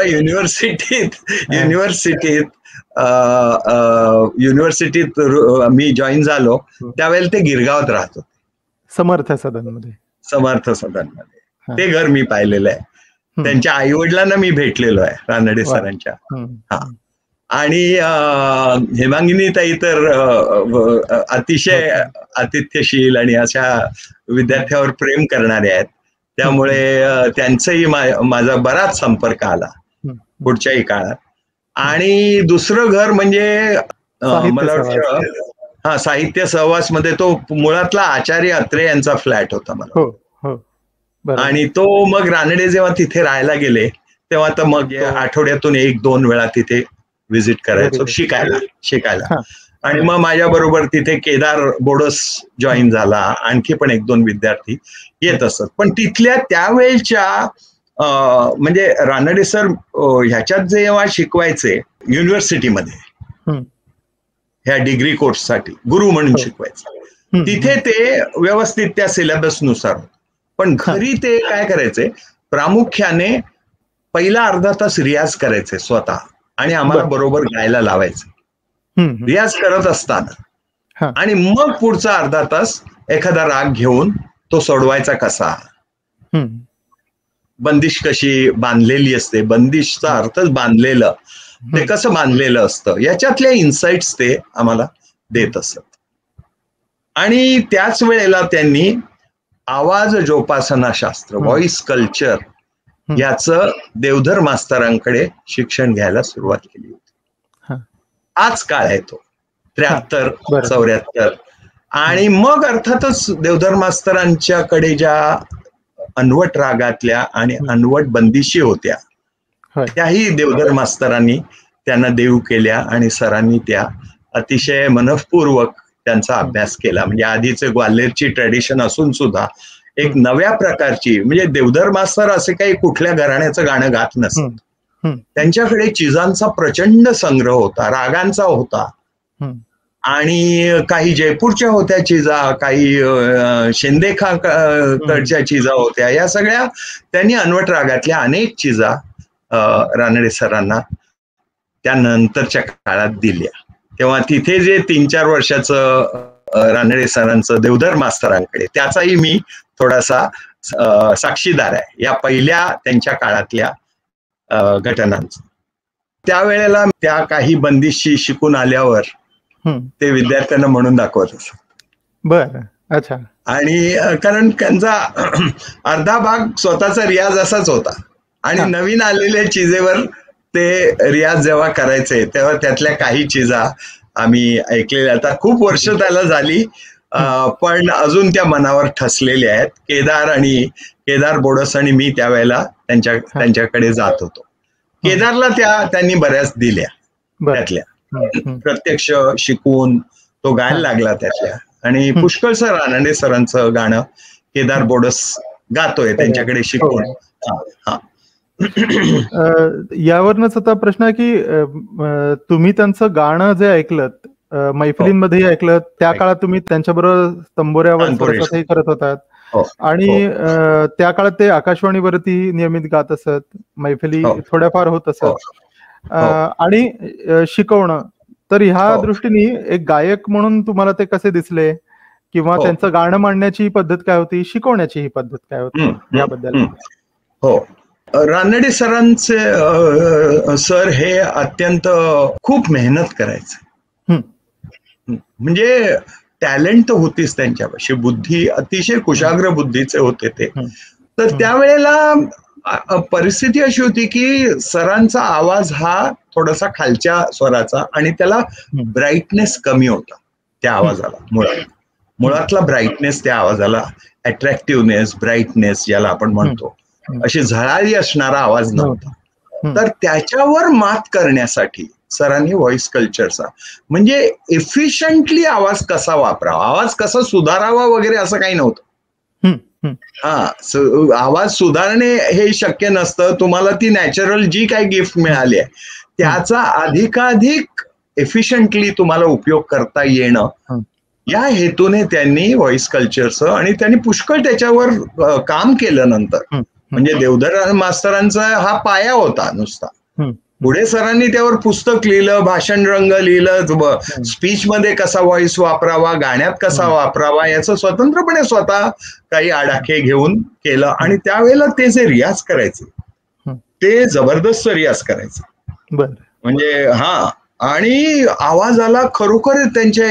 युनिव्हर्सिटीत मी जॉईन झालो त्यावेळेला ते गिरगावात राहत होते, समर्थ सदनमध्ये. ते घर मी पाहिलेलं आहे. त्यांच्या आई वडिलांना मी भेटलेलो आहे, रानडे सरांच्या. हा, आणि हेमांगिनी ताई तर अतिशय आतिथ्यशील आणि अशा विद्यार्थ्यावर प्रेम करणारे आहेत, त्यामुळे त्यांचाही माझा बराच संपर्क आला पुढच्याही काळात. आणि दुसरं घर म्हणजे मला वाटतं साहित्य सहवास मध्ये तो मुळातला आचार्य अत्रे यांचा फ्लॅट होता मला. आणि तो मग रानडे जेव्हा तिथे राहायला गेले तेव्हा तर मग आठवड्यातून 1-2 वेळा तिथे व्हिजिट करायचो शिकायला. आणि मग माझ्या बरोबर तिथे केदार बोडस जॉईन झाला, आणखी पण 1-2 विद्यार्थी येत असत. पण तिथल्या त्यावेळच्या म्हणजे रानडे सर ह्याच्यात जेव्हा शिकवायचे युनिव्हर्सिटीमध्ये ह्या डिग्री कोर्ससाठी गुरु म्हणून शिकवायचे, तिथे ते व्यवस्थित त्या सिलेबस नुसार. पण घरी ते काय करायचे, प्रामुख्याने पहिला अर्धा तास रियाज करायचे स्वतः आणि आम्हाला बरोबर गायला लावायचे रियाज करत असताना. आणि मग पुढचा अर्धा तास एखादा राग घेऊन तो सोडवायचा कसा, बंदिश कशी बांधलेली असते, बंदिशचा अर्थच बांधलेलं, ते कसं बांधलेलं असतं, याच्यातले इन्साइट्स ते आम्हाला देत असत. आणि त्याच वेळेला त्यांनी आवाज जोपासना शास्त्र, व्हॉइस कल्चर याचं देवधर मास्तरांकडे शिक्षण घ्यायला सुरुवात केली होती. हाच काळ आहे तो 73-74. आणि मग अर्थातच देवधर मास्तरांच्याकडे ज्या अनवट रागातल्या आणि अनवट बंदिशी होत्या त्याही देवधर मास्तरांनी त्यांना देऊ केल्या आणि सरांनी त्या अतिशय मनःपूर्वक त्यांचा अभ्यास केला. म्हणजे आधीचे ग्वाल्हेरची ट्रेडिशन असून सुद्धा एक नव्या प्रकारची, म्हणजे देवधर मास्तर असे काही कुठल्या घराण्याचं गाणं गात नसत, त्यांच्याकडे चिजांचा प्रचंड संग्रह होता, रागांचा होता. आणि काही जयपूरच्या होत्या चिजा, काही शेंदेखाकडच्या चिजा होत्या. या सगळ्या त्यांनी अनवट रागातल्या अनेक चिजा रानडे सरांना त्यानंतरच्या काळात दिल्या. तेव्हा तिथे जे 3-4 वर्षाचं रानडे सरांचं देवधर मास्तरांकडे, त्याचाही मी थोडासा साक्षीदार आहे या पहिल्या त्यांच्या काळातल्या घटनांचा. त्यावेळेला त्या काही बंदिशी शिकून आल्यावर ते विद्यार्थ्यांना म्हणून दाखवत असत. बर, अच्छा. आणि कारण त्यांचा अर्धा भाग स्वतःचा रियाज असाच होता आणि नवीन आलेल्या चिजेवर ते रियाज जेव्हा करायचे तेव्हा त्यातल्या काही चिजा आम्ही ऐकलेल्या. आता खूप वर्ष त्याला झाली, पण अजून त्या मनावर ठसलेल्या आहेत. केदार बोडस आणि मी त्यावेळेला त्यांच्याकडे जात होतो. केदारला त्यांनी बऱ्याच दिल्या, त्यातल्या प्रत्यक्ष शिकून तो गायला लागला त्यातल्या. आणि पुष्कळसर रानडे सरांचं गाणं केदार बोडस गातोय त्यांच्याकडे शिकून. यावरनच आता प्रश्न आहे की तुम्ही त्यांचं गाणं जे ऐकलं मैफिलींमध्ये ऐकलं, त्या काळात तुम्ही त्यांच्याबरोबर तंबोऱ्यावर सरस्वतही करत होतात आणि त्या काळात ते आकाशवाणीवरती नियमित गात असत, मैफिली थोड्याफार होत असत आणि शिकवणं. तर ह्या दृष्टीने एक गायक म्हणून तुम्हाला ते कसे दिसले, किंवा त्यांचं गाणं मांडण्याची पद्धत काय होती, शिकवण्याची ही पद्धत काय होती, याबद्दल? हो, रानडे सरांचे सर हे अत्यंत खूप मेहनत करायचे. म्हणजे टॅलेंट तर होतीच त्यांच्यापाशी, बुद्धी अतिशय कुशाग्र बुद्धीचे होते ते. तर त्यावेळेला परिस्थिती अशी होती की सरांचा आवाज हा थोडासा खालच्या स्वराचा आणि त्याला ब्राईटनेस कमी होता त्या आवाजाला. मुळातला ब्राईटनेस त्या आवाजाला, अट्रॅक्टिव्हनेस, ब्राईटनेस ज्याला आपण म्हणतो, अशी झळाळी असणारा आवाज नव्हता. तर त्याच्यावर मात करण्यासाठी सरांनी व्हॉइस कल्चरचा, म्हणजे एफिशियंटली आवाज कसा वापरावा, आवाज कसा सुधारावा वगैरे असं काही नव्हतं. आवाज सुधारणे हे शक्य नसतं. तुम्हाला ती नॅचरल जी काही गिफ्ट मिळाली आहे त्याचा अधिकाधिक एफिशियंटली तुम्हाला उपयोग करता येणं, या हेतूने त्यांनी व्हॉइस कल्चरचं, आणि त्यांनी पुष्कळ त्याच्यावर काम केलं नंतर म्हणजे देवधर मास्तरांचा हा पाया होता नुसता. पुढे सरांनी त्यावर पुस्तक लिहिलं, भाषण रंग लिहिलं, स्पीच मध्ये कसा व्हॉइस वापरावा, गाण्यात कसा वापरावा याचं स्वतंत्रपणे स्वतः काही आडाखे घेऊन केलं. आणि त्यावेळेला ते जे रियाज करायचे ते जबरदस्त रियाज करायचे. म्हणजे आणि आवाजाला खरोखर त्यांच्या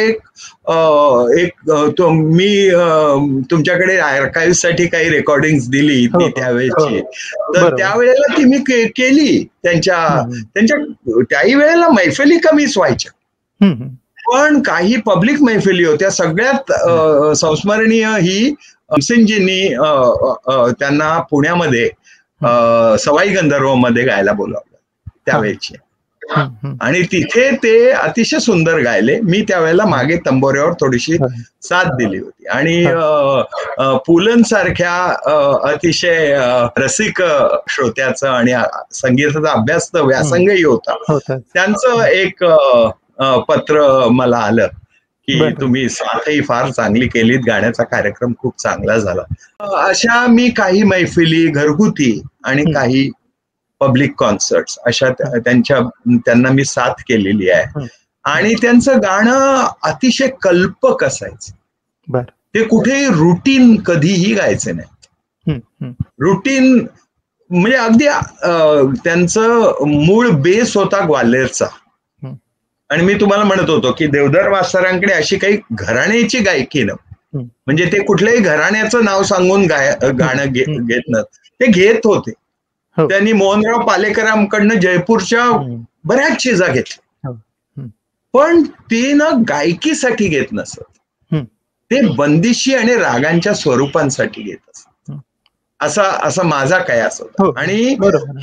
मी तुमच्याकडे आर्काइव्ह साठी काही रेकॉर्डिंग दिली ती त्यावेळेची, तर त्यावेळेला ती मी केली त्यांच्या त्याही वेळेला मैफिली कमीच व्हायच्या, पण काही पब्लिक मैफिली होत्या. सगळ्यात संस्मरणीय ही भीमसेनजींनी त्यांना पुण्यामध्ये सवाई गंधर्व मध्ये गायला बोलावलं त्यावेळेची, आणि तिथे ते अतिशय सुंदर गायले. मी त्यावेळेला मागे तंबोऱ्यावर थोडीशी साथ दिली होती. आणि पुलंसारख्या अतिशय रसिक श्रोत्याचं आणि संगीताचा अभ्यास व्यासंगही होता, त्यांचं एक पत्र मला आलं की तुम्ही साथही फार चांगली केलीत, गाण्याचा कार्यक्रम खूप चांगला झाला. अशा मी काही मैफिली घरगुती आणि काही पब्लिक कॉन्सर्ट्स अशा त्यांना मी साथ केलेली आहे. आणि त्यांचं गाणं अतिशय कल्पक असायचं. ते कुठेही रुटीन कधीही गायचे नाही. रुटीन म्हणजे अगदी त्यांचं मूळ बेस होता ग्वाल्हेरचा. आणि मी तुम्हाला म्हणत होतो की देवधर मास्तरांकडे अशी काही घराण्याची गायकी नव्हती. म्हणजे ते कुठल्याही घराण्याचं नाव सांगून गाणं घेत नव्हतं, ते घेत होते. त्यांनी मोहनराव पालेकरांकडनं जयपूरच्या बऱ्याच चिजा घेतल्या, पण ते ना गायकीसाठी घेत नसत, ते बंदिशी आणि रागांच्या स्वरूपांसाठी घेत असत. असा माझा कयास होता. आणि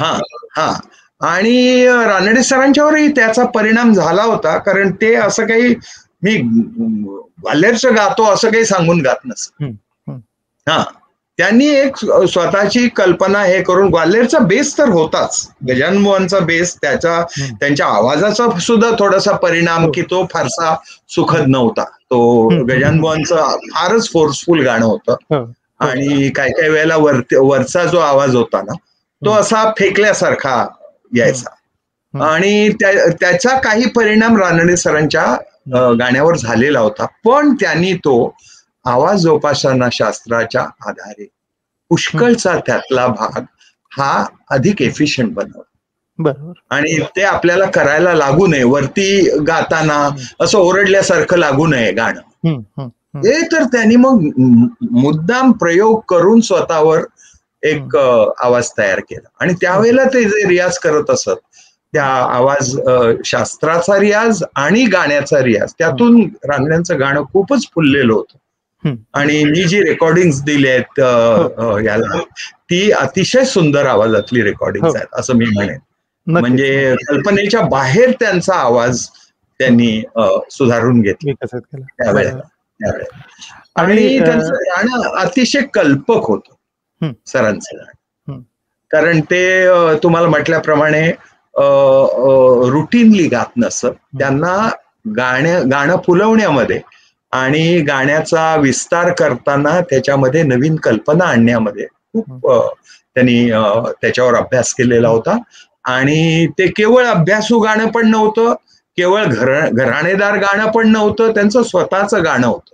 आणि रानडे सरांच्यावरही त्याचा परिणाम झाला होता, कारण ते असं काही मी ग्वाल्हेरचं गातो असं काही सांगून गात नसत. त्यांनी एक स्वतःची कल्पना हे करून, ग्वाल्हेरचा बेस तर होताच, गजानन बुवांचा बेस, त्यांच्या आवाजाचा सुद्धा थोडासा परिणाम की तो फारसा सुखद नव्हता. तो गजानन बुवांचा फारच फोर्सफुल गाणं होतं. आणि काही वेळेला वरचा जो आवाज होता ना तो असा फेकल्यासारखा यायचा. आणि त्याचा काही परिणाम रानडे सरांच्या गाण्यावर झालेला होता. पण त्यांनी तो आवाज जोपासना शास्त्राच्या आधारे पुष्कळचा त्यातला भाग हा अधिक एफिशियंट बनवला. आणि ते आपल्याला करायला लागू नये, वरती गाताना असं ओरडल्यासारखं लागू नये गाणं, हे तर त्यांनी मग मुद्दाम प्रयोग करून स्वतःवर एक आवाज तयार केला. आणि त्यावेळेला ते जे रियाज करत असत, त्या आवाज शास्त्राचा रियाज आणि गाण्याचा रियाज, त्यातून रानड्यांचं गाणं खूपच फुललेलं होतं. आणि मी जी रेकॉर्डिंग दिली आहेत याला, ती अतिशय सुंदर आवाजातली रेकॉर्डिंग आहेत असं मी म्हणेन. म्हणजे कल्पनेच्या बाहेर त्यांचा आवाज त्यांनी सुधारून घेतला त्यावेळेला. आणि त्यांचं गाणं अतिशय कल्पक होतं सरांचं गाणं, कारण ते तुम्हाला म्हटल्याप्रमाणे रुटीनली गात नसत. त्यांना गाणं फुलवण्यामध्ये आणि गाण्याचा विस्तार करताना त्याच्यामध्ये नवीन कल्पना आणण्यामध्ये खूप त्यांनी त्याच्यावर अभ्यास केलेला होता. आणि ते केवळ अभ्यासू गाणं पण नव्हतं, केवळ घराणेदार गाणं पण नव्हतं, त्यांचं स्वतःचं गाणं होतं.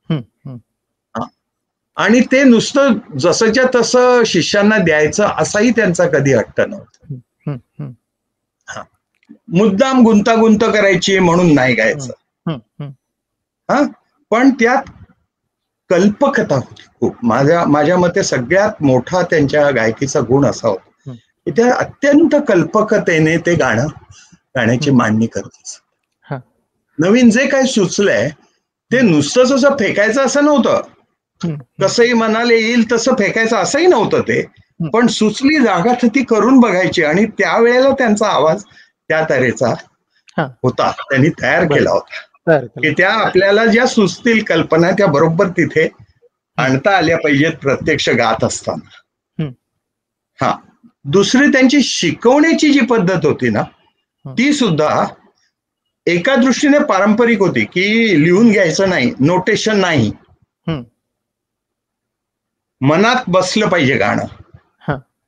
आणि ते नुसतं जसंच्या तसं शिष्यांना द्यायचं असाही त्यांचा कधी हट्ट नव्हता. मुद्दाम गुंतागुंत करायची म्हणून नाही गायचं, पण त्यात कल्पकता होती खूप. माझ्या मते सगळ्यात मोठा त्यांच्या गायकीचा गुण असा होता की त्या अत्यंत कल्पकतेने ते गाण्याची मांडणी करत असत. नवीन जे काही सुचलंय ते नुसतं जसं फेकायचं असं नव्हतं, कसंही मनाला येईल तसं फेकायचं असंही नव्हतं ते, पण सुचली जागा तर ती करून बघायची. आणि त्यावेळेला त्यांचा आवाज त्या तऱ्हेचा होता, त्यांनी तयार केला होता की त्या आपल्याला ज्या सुचतील कल्पना त्या बरोबर तिथे आणता आल्या पाहिजेत प्रत्यक्ष गात असताना. दुसरी त्यांची शिकवण्याची जी पद्धत होती ना, ती सुद्धा एका दृष्टीने पारंपरिक होती की लिहून घ्यायचं नाही, नोटेशन नाही, मनात बसलं पाहिजे गाणं.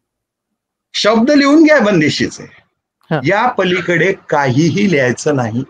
शब्द लिहून घ्या बंदिशीचे, हा. या पलीकडे काहीही लिहायचं नाही.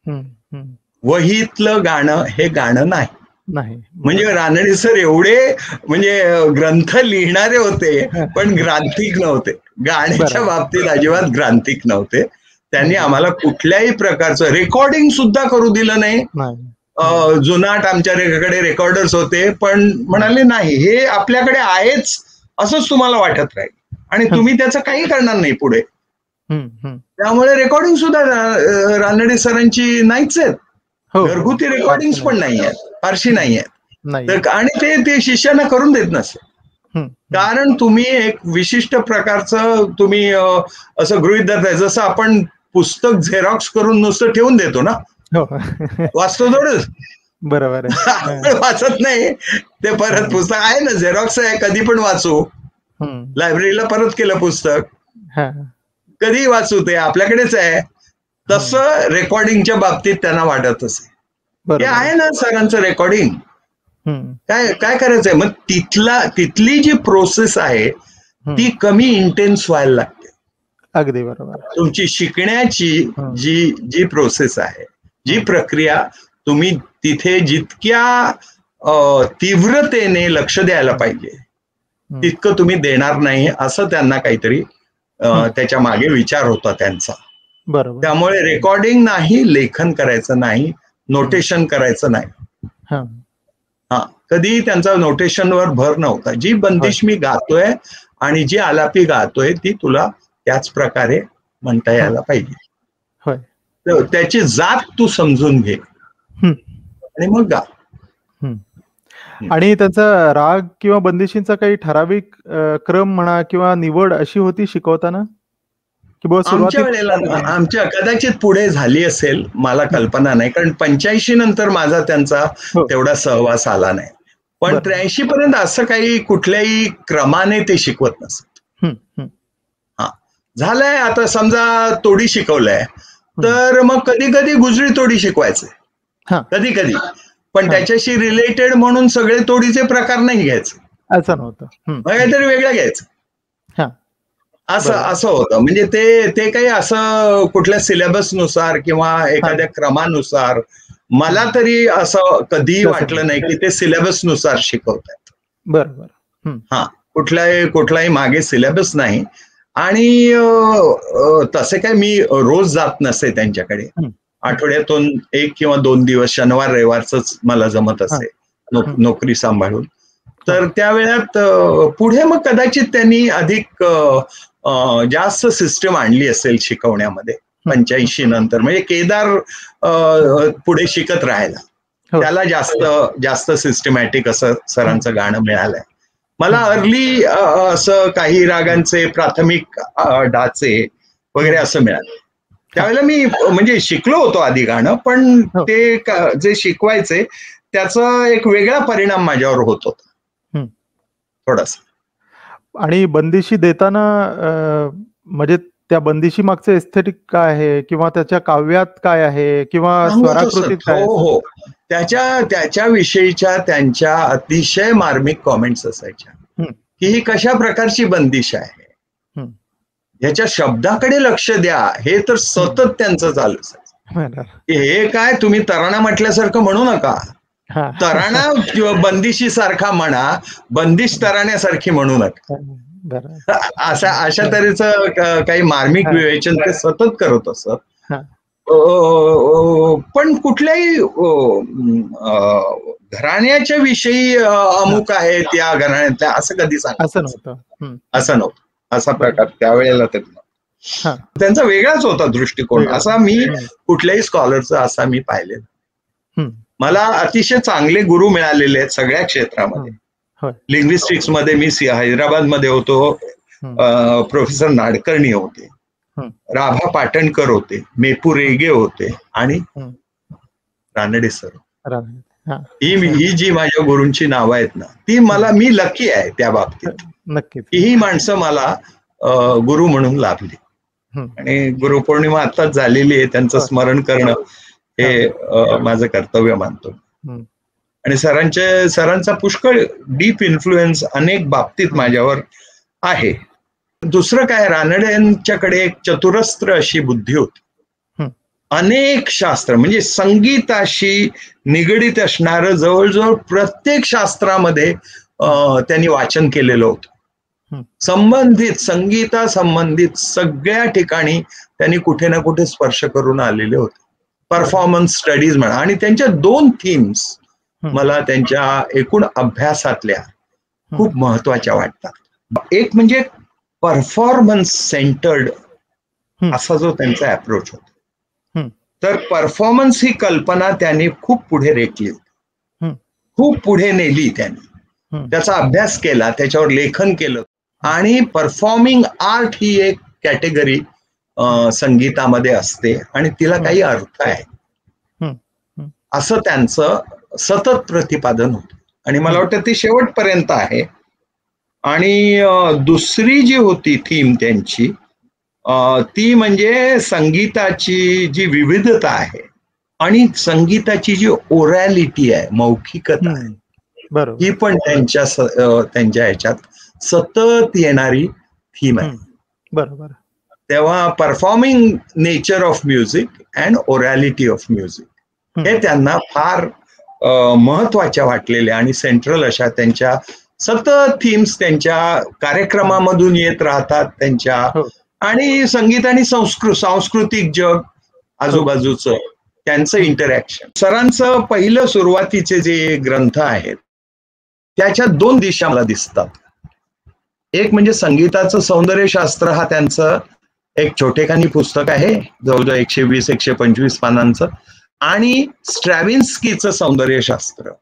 वहीतलं गाणं हे गाणं नाही. म्हणजे रानडे सर एवढे म्हणजे ग्रंथ लिहिणारे होते पण ग्रांथिक नव्हते. गाण्याच्या बाबतीत अजिबात ग्रांथिक नव्हते. त्यांनी आम्हाला कुठल्याही प्रकारचं रेकॉर्डिंग सुद्धा करू दिलं नाही. जुनाट आमच्याकडे रेकॉर्डर्स होते पण म्हणाले नाही, हे आपल्याकडे आहेच असंच तुम्हाला वाटत राहील आणि तुम्ही त्याचं काही करणार नाही पुढे. त्यामुळे रेकॉर्डिंग सुद्धा रानडे सरांची नाहीच आहेत. घरगुती रेकॉर्डिंग पण नाही आहेत, फारशी नाही आहेत. आणि ते शिष्यांना करून देत नसते. कारण तुम्ही एक विशिष्ट प्रकारचं तुम्ही असं गृहीत धरताय, जसं आपण पुस्तक झेरॉक्स करून नुसतं ठेवून देतो ना, वाचतो थोडंच, बरोबर आहे, वाचत नाही ते. परत पुस्तक आहे ना, झेरॉक्स आहे, कधी पण वाचू. लायब्ररीला परत केलं पुस्तक, कधी वाचू, ते आपल्याकडेच आहे. तसं रेकॉर्डिंगच्या बाबतीत त्यांना वाटत असे, हे आहे ना सरांचं रेकॉर्डिंग, काय करायचंय. मग तिथली जी प्रोसेस आहे ती कमी इंटेन्स व्हायला लागते. अगदी बरोबर. तुमची शिकण्याची जी प्रोसेस आहे, जी प्रक्रिया, तुम्ही तिथे जितक्या तीव्रतेने लक्ष द्यायला पाहिजे तितकं तुम्ही देणार नाही, असं त्यांना काहीतरी त्याच्या मागे विचार होता त्यांचा. त्यामुळे रेकॉर्डिंग नाही, लेखन करायचं नाही, नोटेशन करायचं नाही. कधी त्यांचा नोटेशनवर भर नव्हता. जी बंदिश मी गातोय आणि जी आलापी गातोय ती तुला त्याच प्रकारे म्हणता यायला पाहिजे. त्याची जात तू समजून घे आणि मग गा. आणि त्याचा राग किंवा बंदिशींचा काही ठराविक क्रम म्हणा किंवा निवड अशी होती शिकवताना? आमच्या वेळेला आमच्या कदाचित पुढे झाली असेल, मला कल्पना नाही, कारण 85 नंतर माझा त्यांचा तेवढा सहवास आला नाही. पण 83 पर्यंत असं काही कुठल्याही क्रमाने ते शिकवत नसत. झालंय आता समजा तोडी शिकवलंय तर मग कधी कधी गुजरी तोडी शिकवायचे, कधी कधी, पण त्याच्याशी रिलेटेड म्हणून सगळे तोडीचे प्रकार नाही घ्यायचे, असं नव्हतं, काहीतरी वेगळं घ्यायचं, असं होतं. म्हणजे ते काही असं कुठल्या सिलेबस नुसार किंवा एखाद्या क्रमानुसार मला तरी असं कधी वाटलं नाही की ते सिलेबस नुसार शिकवतात. बरोबर. कुठलाही मागे सिलेबस नाही. आणि तसे काय मी रोज जात नसे त्यांच्याकडे, आठवड्यातून 1 किंवा 2 दिवस, शनिवार रविवारच मला जमत असे नोकरी सांभाळून. तर त्या वेळात पुढे मग कदाचित त्यांनी अधिक जास्त सिस्टम आणली असेल शिकवण्यामध्ये 85 नंतर. म्हणजे केदार पुढे शिकत राहायला, त्याला जास्त सिस्टमॅटिक असं सरांचं गाणं मिळालंय. मला अर्ली असं काही रागांचे प्राथमिक डाचे वगैरे असं मिळालं. त्यावेळेला मी म्हणजे शिकलो होतो आधी गाणं, पण ते जे शिकवायचे त्याचा एक वेगळा परिणाम माझ्यावर होत होता थोडासा. आणि बंदिशी देताना म्हणजे त्या बंदिशी मागचं एस्थेटिक काय आहे किंवा त्याच्या काव्यात काय आहे किंवा स्वराकृतीत काय? हो, त्याच्या विषयीच्या त्यांच्या अतिशय मार्मिक कॉमेंट्स असायच्या की ही कशा प्रकारची बंदिश आहे, ह्याच्या शब्दाकडे लक्ष द्या, हे तर सतत त्यांचं चालू असायचं. हे काय तुम्ही तराणा म्हटल्यासारखं म्हणू नका, तराणा किंवा बंदिशी सारखा म्हणा, बंदिश तराण्यासारखी म्हणू नका. अशा तऱ्हेचं काही मार्मिक विवेचन ते सतत करत असत. पण कुठल्याही घराण्याच्या विषयी अमुक आहे त्या घराण्यातल्या असं कधी असं नव्हतं. असा प्रकार त्यावेळेला त्यांचा वेगळाच होता दृष्टिकोन. असा मी कुठल्याही स्कॉलरचा असा मी पाहिलेला. मला अतिशय चांगले गुरु मिळालेले आहेत सगळ्या क्षेत्रामध्ये. लिंग्विस्टिक्स मध्ये मी हैदराबाद मध्ये होतो, प्रोफेसर नाडकर्णी होते, राभा पाटणकर होते, मेपू रेगे होते आणि रानडे सर. ही जी माझ्या गुरूंची नावं आहेत ना, ती मी लकी आहे त्या बाबतीत. नक्कीच ही माणसं मला गुरु म्हणून लाभली. आणि गुरुपौर्णिमा आताच झालेली आहे, त्यांचं स्मरण करणं हे माझं कर्तव्य मानतो. आणि सरांचा पुष्कळ डीप इन्फ्लुएन्स अनेक बाबतीत माझ्यावर आहे. दुसरं काय, रानडेंच्याकडे एक चतुरस्त्र अशी बुद्धी होती. अनेक शास्त्र म्हणजे संगीताशी निगडीत असणारं जवळजवळ प्रत्येक शास्त्रामध्ये त्यांनी वाचन केलेलं होतं. संगीता संबंधित सगळ्या ठिकाणी त्यांनी कुठे ना कुठे स्पर्श करून आलेले होते. परफॉर्मन्स स्टडीज म्हणा, आणि त्यांच्या 2 थीम्स मला त्यांच्या एकूण अभ्यासातल्या खूप महत्वाच्या वाटतात. एक म्हणजे परफॉर्मन्स सेंटर्ड असा जो त्यांचा अप्रोच होता. तर परफॉर्मन्स ही कल्पना त्यांनी खूप पुढे रेटली, खूप पुढे नेली. त्यांनी त्याचा अभ्यास केला, त्याच्यावर लेखन केलं. आणि परफॉर्मिंग आर्ट ही एक कॅटेगरी संगीतामध्ये असते आणि तिला काही अर्थ आहे असं त्यांचं सतत प्रतिपादन होतं. आणि मला वाटतं ती शेवटपर्यंत आहे. आणि दुसरी जी होती थीम त्यांची, ती म्हणजे संगीताची जी विविधता आहे आणि संगीताची जी ओरॅलिटी आहे, मौखिकता आहे, ही पण त्यांच्या ह्याच्यात सतत येणारी थीम आहे. बरोबर. तेव्हा performing nature of music and orality of music हे त्यांना फार महत्वाच्या वाटलेल्या आणि सेंट्रल अशा त्यांच्या सतत थीम्स त्यांच्या कार्यक्रमामधून येत राहतात त्यांच्या. आणि संगीत आणि सांस्कृतिक जग आजूबाजूचं त्यांचं इंटरॅक्शन. सरांचं पहिलं सुरुवातीचे जे ग्रंथ आहेत त्याच्या 2 दिशा मला दिसतात. एक म्हणजे संगीताचं सौंदर्यशास्त्र, हा त्यांचं एक छोटेखानी पुस्तक आहे, जवळजवळ 120-125 पानांचं. आणि स्ट्रॅव्हिन्स्कीचं सौंदर्यशास्त्र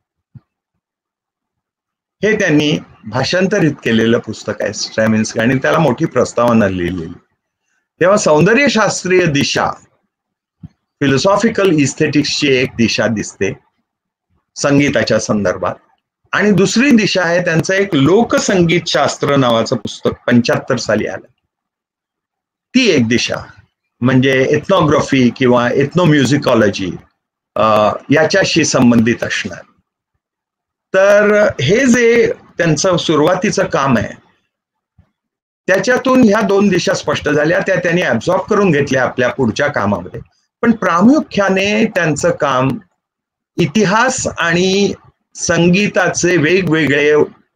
हे त्यांनी भाषांतरित केलेलं पुस्तक आहे, स्ट्रॅव्हिन्स्की, आणि त्याला मोठी प्रस्तावना लिहिलेली. तेव्हा सौंदर्यशास्त्रीय दिशा, फिलॉसॉफिकल इस्थेटिक्सची एक दिशा दिसते संगीताच्या संदर्भात. आणि दुसरी दिशा आहे त्यांचं एक लोकसंगीत शास्त्र नावाचं पुस्तक 75 साली आलं. ती एक दिशा म्हणजे एथनोग्राफी किंवा एथनोम्युझिकॉलॉजी याच्याशी संबंधित असणार. तर हे जे त्यांचं सुरुवातीचं काम आहे त्याच्यातून ह्या 2 दिशा स्पष्ट झाल्या, त्या त्यांनी ऍब्झॉर्ब करून घेतल्या आपल्या पुढच्या कामामध्ये. पण प्रामुख्याने त्यांचं काम इतिहास आणि संगीताचे वेगवेगळे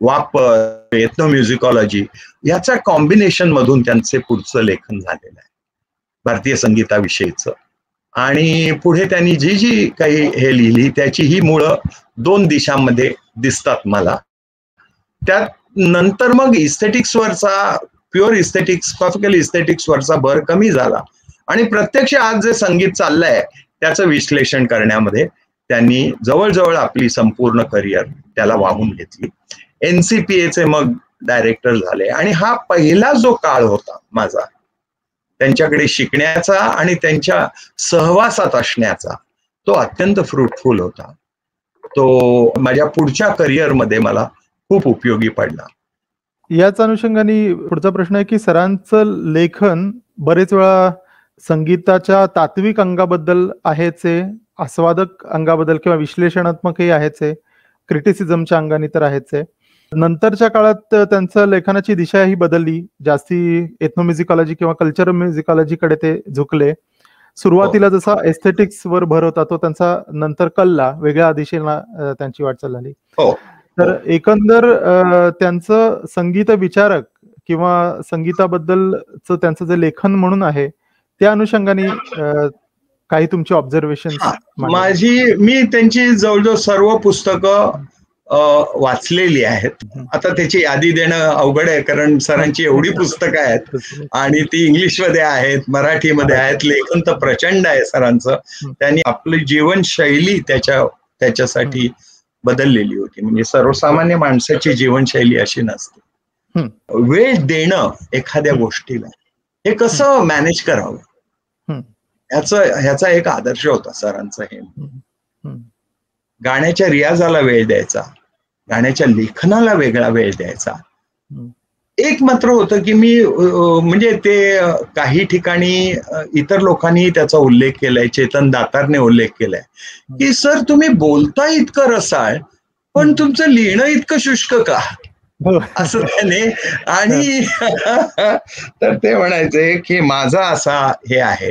वापर, एथनोम्युझिकॉलॉजी याचा कॉम्बिनेशन मधून त्यांचे पुढचं लेखन झालेलं आहे भारतीय संगीताविषयीचं. आणि पुढे त्यांनी जी जी काही हे लिहिली त्याची ही मुळं 2 दिशांमध्ये दिसतात मला. त्यात नंतर मग इस्थेटिक्सवरचा, प्युअर इस्थेटिक्स, क्लासिकल इस्थेटिक्सवरचा भर कमी झाला आणि प्रत्यक्ष आज जे संगीत चाललंय त्याचं विश्लेषण करण्यामध्ये त्यांनी जवळजवळ आपली संपूर्ण करिअर त्याला वाहून घेतली. NCPAचे मग डायरेक्टर झाले. आणि हा पहिला जो काळ होता माझा त्यांच्याकडे शिकण्याचा आणि त्यांच्या सहवासात असण्याचा, तो अत्यंत फ्रुटफुल होता. तो माझ्या पुढच्या करिअरमध्ये मला खूप उपयोगी पडला. याच अनुषंगाने पुढचा प्रश्न आहे की सरांचं लेखन बरेच वेळा संगीताच्या तात्विक अंगाबद्दल आहेच आहे, आस्वादक अंगाबद्दल किंवा विश्लेषणात्मकही आहेच आहे, क्रिटिसिझमच्या अंगाने तर आहेच आहे. नंतरच्या काळात त्यांचं लेखनाची दिशा ही बदलली, जास्ती एथनोम्युझिकॉलॉजी किंवा कल्चरल म्युझिकॉलॉजीकडे ते झुकले. सुरुवातीला जसा एस्थेटिक्स वर भर होता तो त्यांचा नंतर कलला, वेगळ्या दिशेला त्यांची वाटचाल झाली. तर एकंदर त्यांचं संगीत विचारक किंवा संगीताबद्दलचं त्यांचं जे लेखन म्हणून आहे त्या अनुषंगाने काही तुमची ऑब्झर्वेशन? मी त्यांची जवळजवळ सर्व पुस्तकं वाचलेली आहेत. आता त्याची यादी देणं अवघड आहे कारण सरांची एवढी पुस्तकं आहेत आणि ती इंग्लिशमध्ये आहेत, मराठीमध्ये आहेत. लेखन तर प्रचंड आहे सरांचं. त्यांनी आपली जीवनशैली त्याच्यासाठी बदललेली होती. म्हणजे सर्वसामान्य माणसाची जीवनशैली अशी नसते. वेळ देणं एखाद्या गोष्टीला हे कसं मॅनेज करावं ह्याचा एक आदर्श होता सरांचा. हे गाण्याच्या रियाजाला वेळ द्यायचा, गाण्याच्या लेखनाला वेगळा वेळ द्यायचा. एक मात्र होतं की मी म्हणजे ते काही ठिकाणी इतर लोकांनी त्याचा उल्लेख केलाय, चेतन दातारने उल्लेख केलाय की सर तुम्ही बोलता इतकं रसाळ पण तुमचं लिहिणं इतकं शुष्क का. असं त्याने. आणि तर ते म्हणायचे की माझा असा हे आहे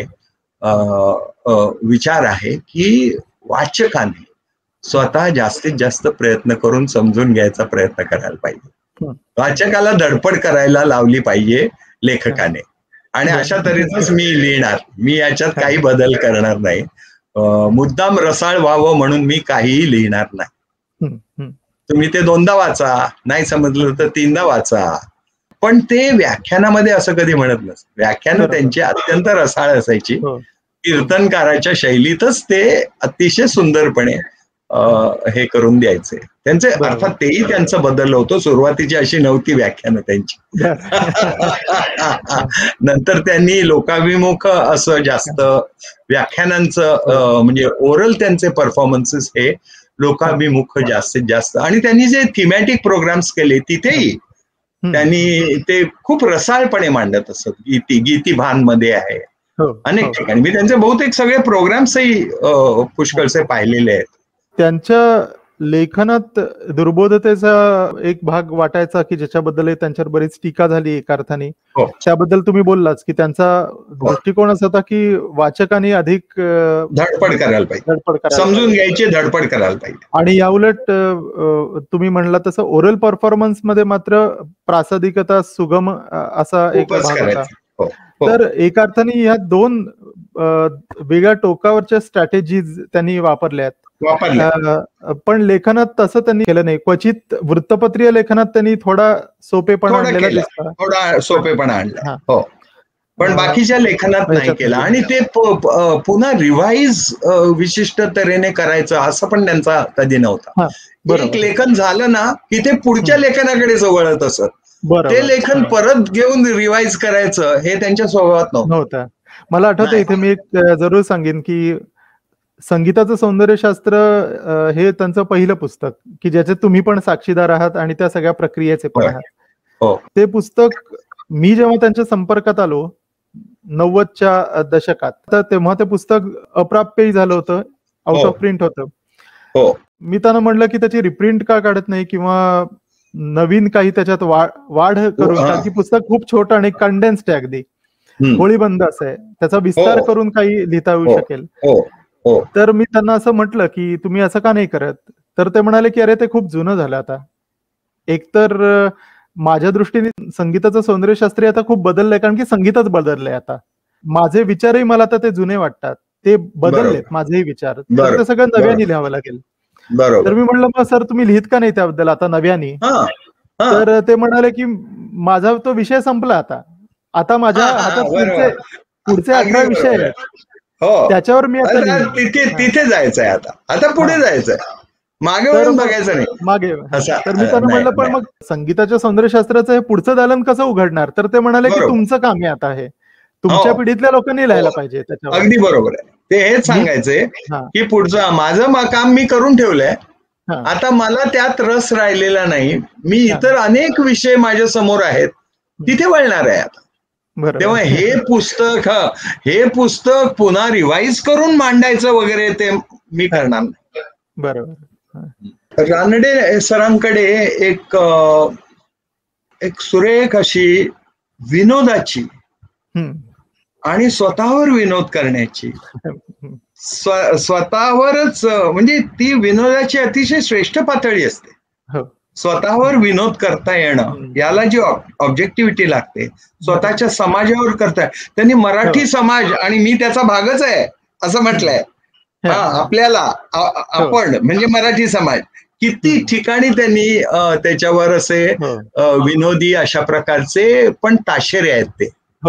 विचार आहे की वाचकाने स्वतः जास्तीत जास्त प्रयत्न करून समजून घ्यायचा प्रयत्न करायला पाहिजे. वाचकाला धडपड करायला लावली पाहिजे लेखकाने. आणि अशा तऱ्हेच मी लिहिणार. मी याच्यात काही बदल करणार नाही. मुद्दाम रसाळ व्हावं म्हणून मी काहीही लिहिणार नाही. तुम्ही ते 2दा वाचा, नाही समजलं तर 3दा वाचा. पण ते व्याख्यानामध्ये असं कधी म्हणत नसत. व्याख्यानं त्यांची अत्यंत रसाळ असायची. कीर्तनकाराच्या शैलीतच ते अतिशय सुंदरपणे हे करून द्यायचे. त्यांचे अर्थात तेही त्यांचं बदललं होतं. सुरुवातीची अशी नव्हती व्याख्यानं त्यांची. नंतर त्यांनी लोकाभिमुख असं जास्त व्याख्यानांचं म्हणजे ओरल त्यांचे परफॉर्मन्सेस हे लोकाभिमुख जास्तीत जास्त. आणि त्यांनी जे थीमॅटिक प्रोग्राम्स केले तिथेही त्यांनी ते खूप रसाळपणे मांडत असत. गीती भान मध्ये आहे, अनेक ठिकाणी. मी त्यांचे बहुतेक सगळे प्रोग्राम्सही पुष्कळसे पाहिलेले आहेत. त्यांच्या लेखनात दुर्बोधतेचा एक भाग वाटायचा की ज्याच्याबद्दल त्यांच्यावर बरीच टीका झाली एका अर्थाने. त्याबद्दल तुम्ही बोललाच की त्यांचा दृष्टिकोन असा होता की वाचकांनी अधिक धडपड करायला पाहिजे, समजून घ्यायची धडपड करायला पाहिजे. आणि याउलट तुम्ही म्हणला तसं ओरल परफॉर्मन्स मध्ये मात्र प्रासादिकता सुगम असा एक भाग होता. तर एका अर्थाने ह्या 2 वेगळ्या टोकावरच्या स्ट्रॅटेजीज त्यांनी वापरल्यात. पण लेखनात तसं त्यांनी केलं नाही. क्वचित वृत्तपत्रीय लेखनात त्यांनी थोडा सोपेपणा आणलेला दिसला, थोडा सोपेपणा आणला. हो, पण बाकीच्या लेखनात नाही केला. आणि ते पुन्हा रिवाईज विशिष्ट तऱ्हेने करायचं असं पण त्यांचा कधी नव्हता. एक लेखन झालं ना की ते पुढच्या लेखनाकडे वळत असत. ते लेखन परत घेऊन रिवाईज करायचं हे त्यांच्या स्वभावात नव्हतं. मला आठवतं इथे मी एक जरूर सांगेन की संगीताचं सौंदर्यशास्त्र हे त्यांचं पहिलं पुस्तक की ज्याचे तुम्ही पण साक्षीदार आहात आणि त्या सगळ्या प्रक्रियेचे पण आहात. ते पुस्तक मी जेव्हा त्यांच्या संपर्कात आलो 90च्या दशकात, तर तेव्हा ते पुस्तक अप्राप्यही झालं होतं, आउट ऑफ प्रिंट होतं. मी त्यांना म्हटलं की त्याची रिप्रिंट का काढत नाही किंवा नवीन काही त्याच्यात वाढ करून, कारण की पुस्तक खूप छोटं आणि कंडेन्स्ड आहे, अगदी गोळीबंद असं आहे, त्याचा विस्तार करून काही लिहिता येऊ शकेल. तर मी त्यांना असं म्हटलं की तुम्ही असं का नाही करत. तर ते म्हणाले की अरे ते खूप जुनं झालं आता. एकतर माझ्या दृष्टीने संगीताचं सौंदर्यशास्त्री आता खूप बदललंय, कारण की संगीतच बदललंय आता. माझे विचारही मला आता ते जुने वाटतात, ते बदललेत माझेही विचार. तर ते सगळं नव्याने लिहावं लागेल. तर मी म्हणलं मग सर तुम्ही लिहित का नाही त्याबद्दल आता नव्याने. तर ते म्हणाले की माझा तो विषय संपला आता माझ्या हातात पुढचे 18 विषय आहेत, त्याच्यावर मी आता तिथे जायचंय. आता पुढे जायचंय, मागे वळून बघायचं नाही मागे. तर मी त्यांना म्हणलं पण मग संगीताच्या सौंदर्यशास्त्राचं हे पुढचं दालन कसं उघडणार. तर ते म्हणाले की तुमचं काम आहे आता, हे तुमच्या पिढीतल्या लोकांनी लिहायला पाहिजे त्याच्यावर. अगदी बरोबर आहे. ते हेच सांगायचे की पुढचं माझं काम मी करून ठेवलंय, आता मला त्यात रस राहिलेला नाही, मी इतर अनेक विषय माझ्या समोर आहेत तिथे वळणार आहे आता. तेव्हा हे पुस्तक पुन्हा रिवाईज करून मांडायचं वगैरे ते मी करणार नाही. बरोबर. रानडे सरांकडे एक सुरेख अशी विनोदाची आणि स्वतःवर विनोद करण्याची, स्वतःवरच म्हणजे ती विनोदाची अतिशय श्रेष्ठ पातळी असते. स्वतःवर विनोद करता येणं, याला जी ऑब्जेक्टिव्हिटी लागते, स्वतःच्या समाजावर करता. त्यांनी मराठी समाज आणि मी त्याचा भागच आहे असं म्हटलंय. आपल्याला आपण म्हणजे मराठी समाज किती ठिकाणी त्यांनी त्याच्यावर असे विनोदी अशा प्रकारचे पण ताशेरे आहेत ते.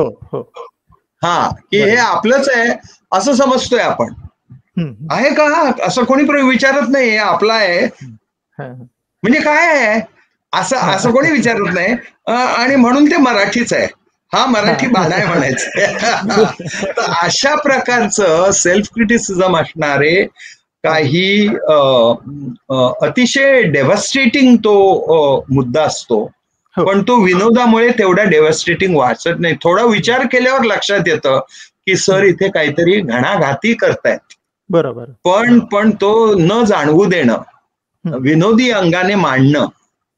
की हे आपलंच आहे असं समजतोय आपण. आहे का असं कोणी विचारत नाही, हे आपलं आहे म्हणजे काय आहे असं कोणी विचारत नाही. आणि म्हणून ते मराठीच आहे, हा मराठी बाणा आहे म्हणायचं. तर अशा प्रकारचं सेल्फ क्रिटिसिझम असणारे काही अतिशय डेव्हास्टेटिंग तो मुद्दा असतो, पण तो विनोदामुळे तेवढा डेव्हास्टेटिंग वाचत नाही. थोडा विचार केल्यावर लक्षात येतं की सर इथे काहीतरी घणाघाती करतायत. बरोबर. पण तो न जाणवू देणं, विनोदी अंगाने मांडणं,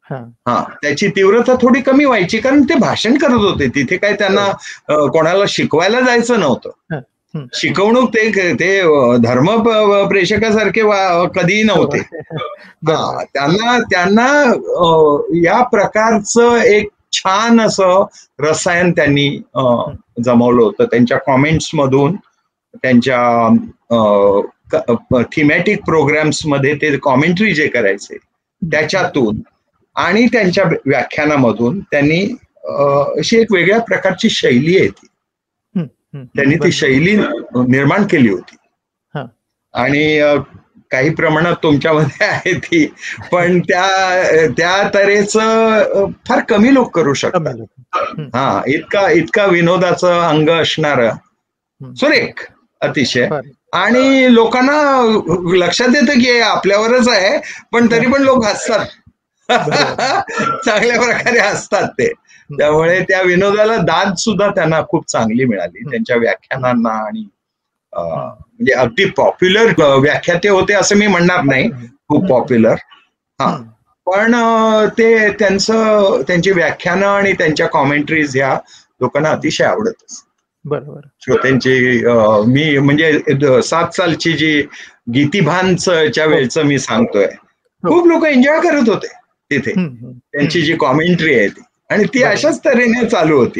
हा, त्याची तीव्रता थोडी कमी व्हायची, कारण ते भाषण करत होते. तिथे काय त्यांना कोणाला शिकवायला जायचं नव्हतं. शिकवणूक ते धर्म प्रेषकासारखे कधीही नव्हते. त्यांना या प्रकारचं एक छान असं रसायन त्यांनी जमवलं होतं. त्यांच्या कॉमेंट्स मधून, त्यांच्या थीमॅटिक प्रोग्राम्स मध्ये ते कॉमेंट्री जे करायचे त्याच्यातून आणि त्यांच्या व्याख्यानामधून त्यांनी अशी एक वेगळ्या प्रकारची शैली आहे ती, त्यांनी ती शैली निर्माण केली होती. आणि काही प्रमाणात तुमच्यामध्ये आहे ती, पण त्या तऱ्हेचं फार कमी लोक करू शकतात. इतका विनोदाचं अंग असणार, सुरेख अतिशय. आणि लोकांना लक्षात येतं की आपल्यावरच आहे, पण तरी पण लोक हसतात. चांगल्या प्रकारे हसतात ते. त्यामुळे त्या विनोदाला दाद सुद्धा त्यांना खूप चांगली मिळाली त्यांच्या व्याख्यानांना. आणि म्हणजे अगदी पॉप्युलर व्याख्याते होते असं मी म्हणणार नाही, खूप पॉप्युलर. पण ते त्यांची व्याख्यानं आणि त्यांच्या कॉमेंट्रीज ह्या लोकांना अतिशय आवडत असतात. बरोबर. श्रोत्यांची मी म्हणजे 7 सालची जी गीतिभानच्या वेळचं मी सांगतोय, खूप लोक एन्जॉय करत होते तिथे त्यांची जी कॉमेंट्री आहे ती, आणि ती अशाच तऱ्हेने चालू होती.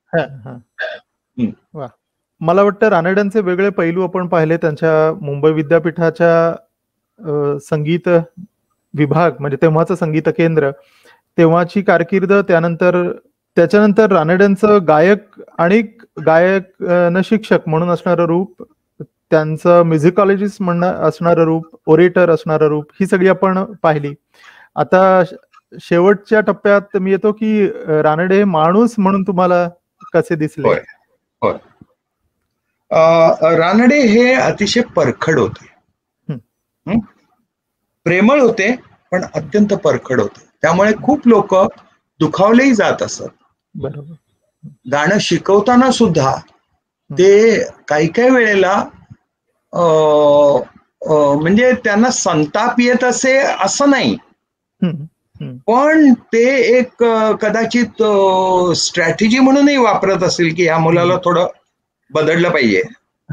मला वाटतं रानडेंचे वेगळे पैलू आपण पाहिले. त्यांच्या मुंबई विद्यापीठाच्या संगीत विभाग, म्हणजे तेव्हाचं संगीत केंद्र, तेव्हाची कारकीर्द, त्याच्यानंतर रानडेंचं गायक न शिक्षक म्हणून असणारं रूप, त्यांचं म्युझिकॉलॉजिस्ट म्हणणं असणारं रूप, ओरेटर असणारं रूप, ही सगळी आपण पाहिली. आता शेवटच्या टप्प्यात मी येतो की रानडे हे माणूस म्हणून तुम्हाला कसे दिसले? रानडे हे अतिशय परखड होते, प्रेमळ होते, पण अत्यंत परखड होते. त्यामुळे खूप लोक दुखावलेही जात असत. बरोबर. गाणं शिकवताना सुद्धा ते काही वेळेला म्हणजे त्यांना संताप येत असे असं नाही, पण ते एक कदाचित स्ट्रॅटेजी म्हणूनही वापरत असेल की ह्या मुलाला थोडं बदललं पाहिजे,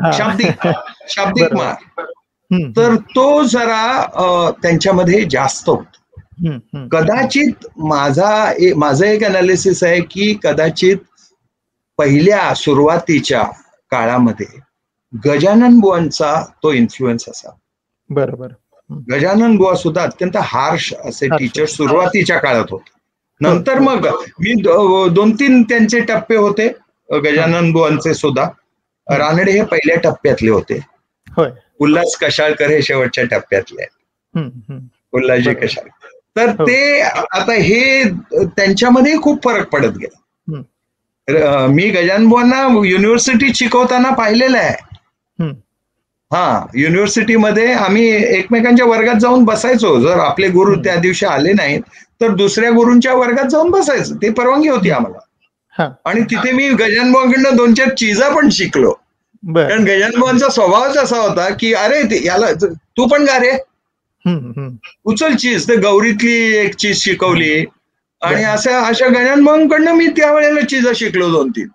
शाब्दिक मार. तर तो जरा त्यांच्यामध्ये जास्त होतो. कदाचित माझं एक अनालिसिस आहे की कदाचित पहिल्या सुरुवातीच्या काळामध्ये गजानन बुवांचा तो इन्फ्लुएन्स असा. बरोबर. गजानन बुवा सुद्धा अत्यंत हार्श असे टीचर सुरुवातीच्या काळात होते. नंतर मग मी 2-3 त्यांचे टप्पे होते गजानन बुवांचे सुद्धा. रानडे हे पहिल्या टप्प्यातले होते, उल्हास कशाळकर हे शेवटच्या टप्प्यातले आहेत, उल्हासजी कशाळकर. तर ते आता हे त्यांच्यामध्ये खूप फरक पडत गेला. मी गजानन बुवांना युनिव्हर्सिटीत शिकवताना पाहिलेलं आहे. युनिव्हर्सिटीमध्ये आम्ही एकमेकांच्या वर्गात जाऊन बसायचो. जर आपले गुरु त्या दिवशी आले नाहीत तर दुसऱ्या गुरूंच्या वर्गात जाऊन बसायचं, ती परवानगी होती आम्हाला. आणि तिथे मी गजानन बुवांकडनं 2-4 चीजा पण शिकलो. कारण गजानन बुवांचा स्वभावच असा होता की अरे याला तू पण गा रे, उचल चीज. ते गौरीतली एक चीज शिकवली, आणि अशा गजानन बुवांकडनं मी त्यावेळेला चीजा शिकलो 2-3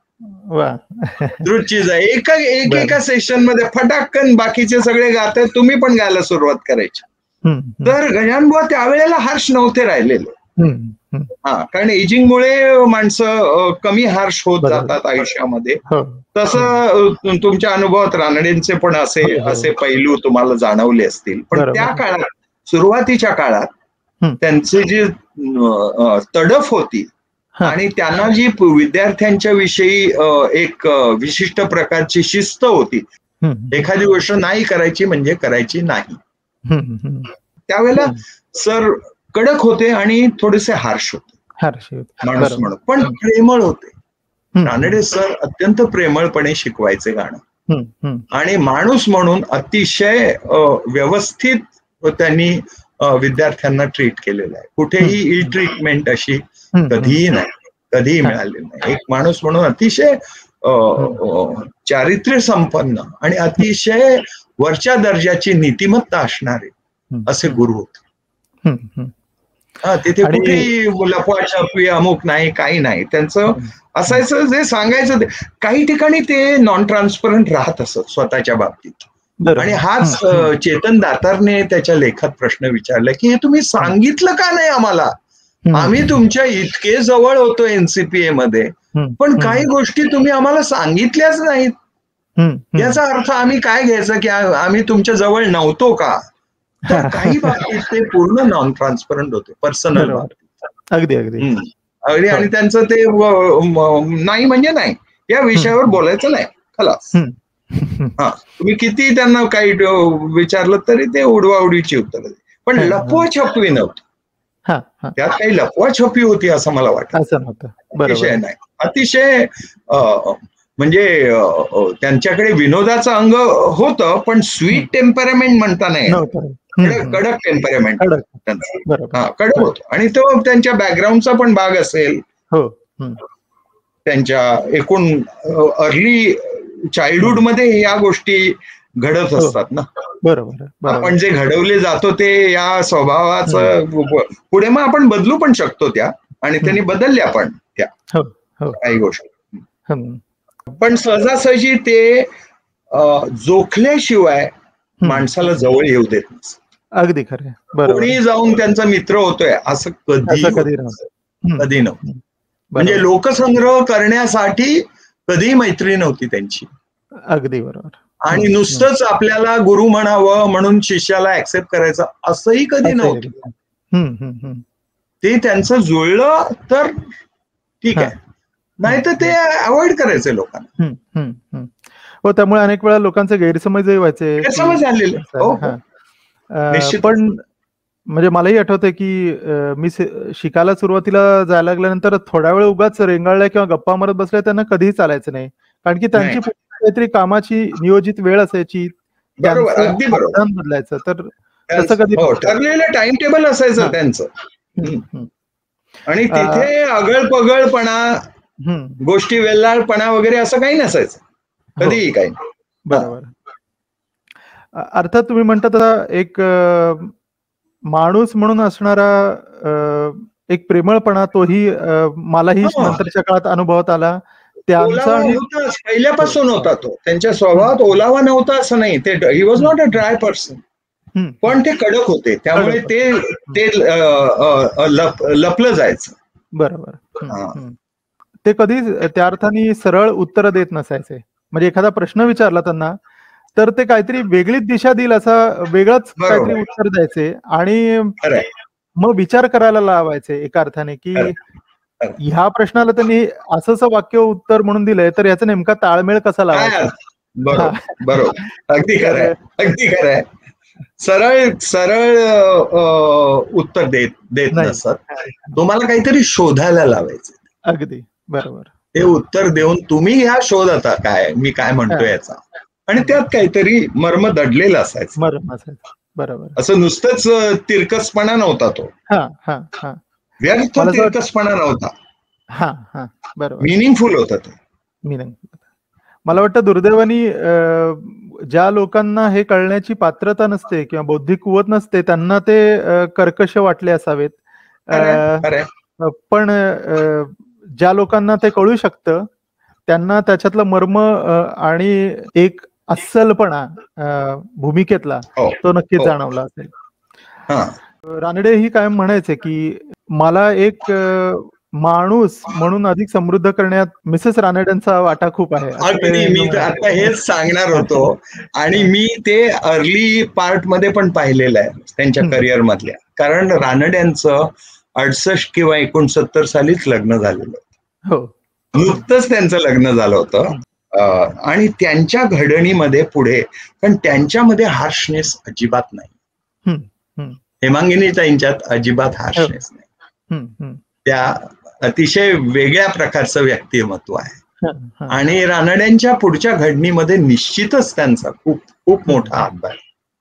द्रुत चीजा. एका सेशन मध्ये फटाकन बाकीचे सगळे गातात, तुम्ही पण गायला सुरुवात करायची. तर गजानन बुवा त्यावेळेला हार्श नव्हते राहिलेले. कारण एजिंगमुळे माणसं कमी हार्श होत जातात आयुष्यामध्ये. तसं तुमच्या अनुभवात रानडेंचे पण असे पैलू तुम्हाला जाणवले असतील. पण त्या काळात, सुरुवातीच्या काळात त्यांची जी तडफ होती आणि त्यांना जी विद्यार्थ्यांच्या विषयी एक विशिष्ट प्रकारची शिस्त होती, एखादी गोष्ट नाही करायची म्हणजे करायची नाही. त्यावेळेला सर कडक होते आणि थोडेसे हार्श होते माणूस म्हणून, पण प्रेमळ होते. रानडे सर अत्यंत प्रेमळपणे शिकवायचे गाणं, आणि माणूस म्हणून अतिशय व्यवस्थित त्यांनी विद्यार्थ्यांना ट्रीट केलेलं आहे. कुठेही इल ट्रीटमेंट अशी कधीही मिळालेली नाही. एक माणूस म्हणून अतिशय चारित्र्य संपन्न आणि अतिशय वरच्या दर्जाची नीतिमत्ता असणारे असे गुरु होते. तिथे आणि कुठेही लपवाछपवी अमुक नाही, काही नाही. त्यांचं असायचं जे सांगायचं ते. काही ठिकाणी ते नॉन ट्रान्सपरंट राहत असत स्वतःच्या बाबतीत. आणि हाच चेतन दातारने त्याच्या लेखात प्रश्न विचारला की हे तुम्ही सांगितलं का नाही आम्हाला? आम्ही तुमच्या इतके जवळ होतो एनसीपीए मध्ये, पण काही गोष्टी तुम्ही आम्हाला सांगितल्याच नाहीत. याचा अर्थ आम्ही काय घ्यायचं की आम्ही तुमच्या जवळ नव्हतो का? तर काही बाबतीत ते पूर्ण नॉन ट्रान्सपरंट होते, पर्सनल बाबतीत. अगदी अगदी अगदी. आणि त्यांचं ते नाही म्हणजे नाही, या विषयावर बोलायचं नाही, खलास. तुम्ही किती त्यांना काही विचारलं तरी ते उडवाउडीची उत्तर. पण लपवाछपवी नव्हती. त्यात काही लपवाछपवी होती असं मला वाटतं. अतिशय नाही, अतिशय म्हणजे त्यांच्याकडे विनोदाचं अंग होतं, पण स्वीट टेम्परामेंट म्हणता नाही, कडक टेम्परामेंट त्यांचं. कडक होतं. आणि तो त्यांच्या बॅकग्राऊंडचा पण भाग असेल, त्यांच्या एकूण अर्ली चाइल्डहुड मध्ये या गोष्टी घडत असतात ना. बरोबर. आपण जे घडवले जातो ते या स्वभावाचं पुढे मग आपण बदलू पण शकतो त्या, आणि त्यांनी बदलल्या पण त्या काही गोष्टी. पण सहजासहजी ते जोखल्याशिवाय माणसाला जवळ येऊ देत नसत. अगदी खरं. कोणी जाऊन त्यांचा मित्र होतोय असं कधी नव्हतं. म्हणजे लोकसंग्रह करण्यासाठी कधी मैत्री नव्हती त्यांची. अगदी बरोबर. आणि नुसतंच आपल्याला गुरु म्हणावं म्हणून शिष्याला ऍक्सेप्ट करायचं असंही कधी नव्हतं. ते त्यांचं जुळलं तर ठीक आहे, नाही तर ते अवॉइड करायचे लोकांना. हो, त्यामुळे अनेक वेळा लोकांचे गैरसमजही व्हायचे. गैरसमज झालेले. पण म्हणजे मलाही आठवतंय की मी शिकायला सुरुवातीला जायला लागल्यानंतर थोड्या वेळ उगाच रेंगाळल्या किंवा गप्पा मारत बसल्या त्यांना कधीही चालायचं नाही, कारण की त्यांची काहीतरी कामाची नियोजित वेळ असायची, अगदी बरोबर बदलायचं. तर तसं कधी ठरलेलं टाइम टेबल असायचं त्यांचं. आणि तिथे अगळपगळपणा, गोष्टी वेल्हाळपणा वगैरे असं काही नसायचं कधीही. काही बरोबर. अर्थात तुम्ही म्हणता तसा एक माणूस म्हणून असणारा एक प्रेमळपणा, तोही मलाही नंतरच्या काळात अनुभवात आला. त्यांचा पहिल्यापासून होता तो. त्यांच्या स्वभावात ओलावा नव्हता असं नाही. ते he was not a dry person, पण ते कडक होते, त्यामुळे ते लपलं जायचं. बरोबर. ते कधीच त्या अर्थाने सरळ उत्तर देत नसायचे. म्हणजे एखादा प्रश्न विचारला त्यांना तर ते काहीतरी वेगळीच दिशा देईल असं वेगळंच काहीतरी उत्तर द्यायचे, आणि मग विचार करायला लावायचे एका अर्थाने की ह्या प्रश्नाला त्यांनी असं वाक्य उत्तर म्हणून दिलंय, तर याचा नेमका ताळमेळ कसा लावायचा. बरोबर. अगदी खरंय, अगदी खरंय. सरळ उत्तर देत नसत. तुम्हाला काहीतरी शोधायला लावायचं. अगदी बरोबर. ते उत्तर देऊन तुम्ही ह्या शोध आता काय मी काय म्हणतोय याचा, आणि त्यात काहीतरी मर्म दडलेलं असायचं. बरोबर. असं नुसतंच तिरकसपणा नव्हता तो. व्यर्थ तिरकसपणा नव्हता. बरोबर. मिनिंगफुल होता ते. मला वाटतं दुर्दैवानी ज्या लोकांना हे कळण्याची पात्रता नसते किंवा बौद्धिक कुवत नसते त्यांना ते कर्कश वाटले असावेत. पण ज्या लोकांना ते कळू शकतं त्यांना त्याच्यातलं मर्म आणि एक अस्सलपणा भूमिकेतला तो नक्कीच जाणवला असेल. रानडे ही कायम म्हणायचे की मला एक माणूस म्हणून अधिक समृद्ध करण्यात मिसेस रानडेंचा वाटा खूप आहे. अगदी मी आता हेच सांगणार होतो, आणि मी ते अर्ली पार्ट मध्ये पण पाहिलेलं आहे त्यांच्या करिअर मधल्या. कारण रानड्यांचं 68 किंवा 69 सालीच लग्न झालेलं होतं. नुकतंच त्यांचं लग्न झालं होतं. आणि त्यांच्या घडणीमध्ये पुढे, पण त्यांच्यामध्ये हार्शनेस अजिबात नाही. हेमांगिनी ताईंच्यात अजिबात हार्शनेस नाही. त्या अतिशय वेगळ्या प्रकारचं व्यक्तिमत्व आहे. आणि रानड्यांच्या पुढच्या घडणीमध्ये निश्चितच त्यांचा खूप खूप मोठा हातभार.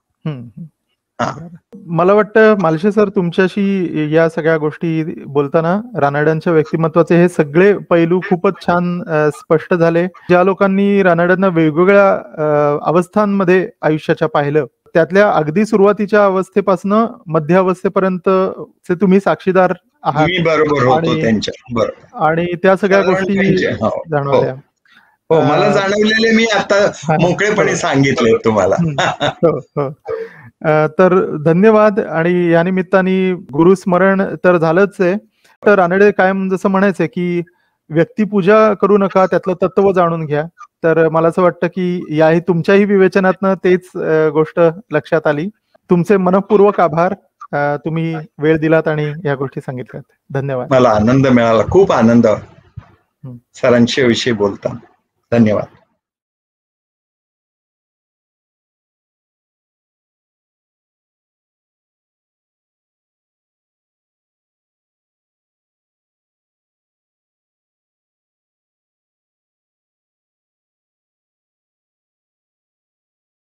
मला वाटतं मालशे सर तुमच्याशी या सगळ्या गोष्टी बोलताना रानड्यांच्या व्यक्तिमत्वाचे हे सगळे पैलू खूपच छान स्पष्ट झाले. ज्या लोकांनी रानड्यांना वेगवेगळ्या अवस्थांमध्ये आयुष्याच्या पाहिलं त्यातल्या अगदी सुरुवातीच्या अवस्थेपासून मध्यावस्थेपर्यंत तुम्ही साक्षीदार आहात. मी बरोबर होतो त्यांच्या, बरोबर. आणि त्या सगळ्या गोष्टी जाणवल्या. हो, मला जाणवलेले मी आता मोकळेपणे सांगितले तुम्हाला. तर धन्यवाद. आणि या निमित्ताने गुरुस्मरण तर झालंच आहे. तर रानडे कायम जसं म्हणायचंय की व्यक्तिपूजा करू नका, त्यातलं तत्व जाणून घ्या. तर मला असं वाटतं की याही तुमच्याही विवेचनातनं तेच गोष्ट लक्षात आली. तुमचे मनपूर्वक आभार. तुम्ही वेळ दिलात आणि या गोष्टी सांगितल्यात. धन्यवाद. मला आनंद मिळाला, खूप आनंद सरांच्या विषयी बोलता. धन्यवाद.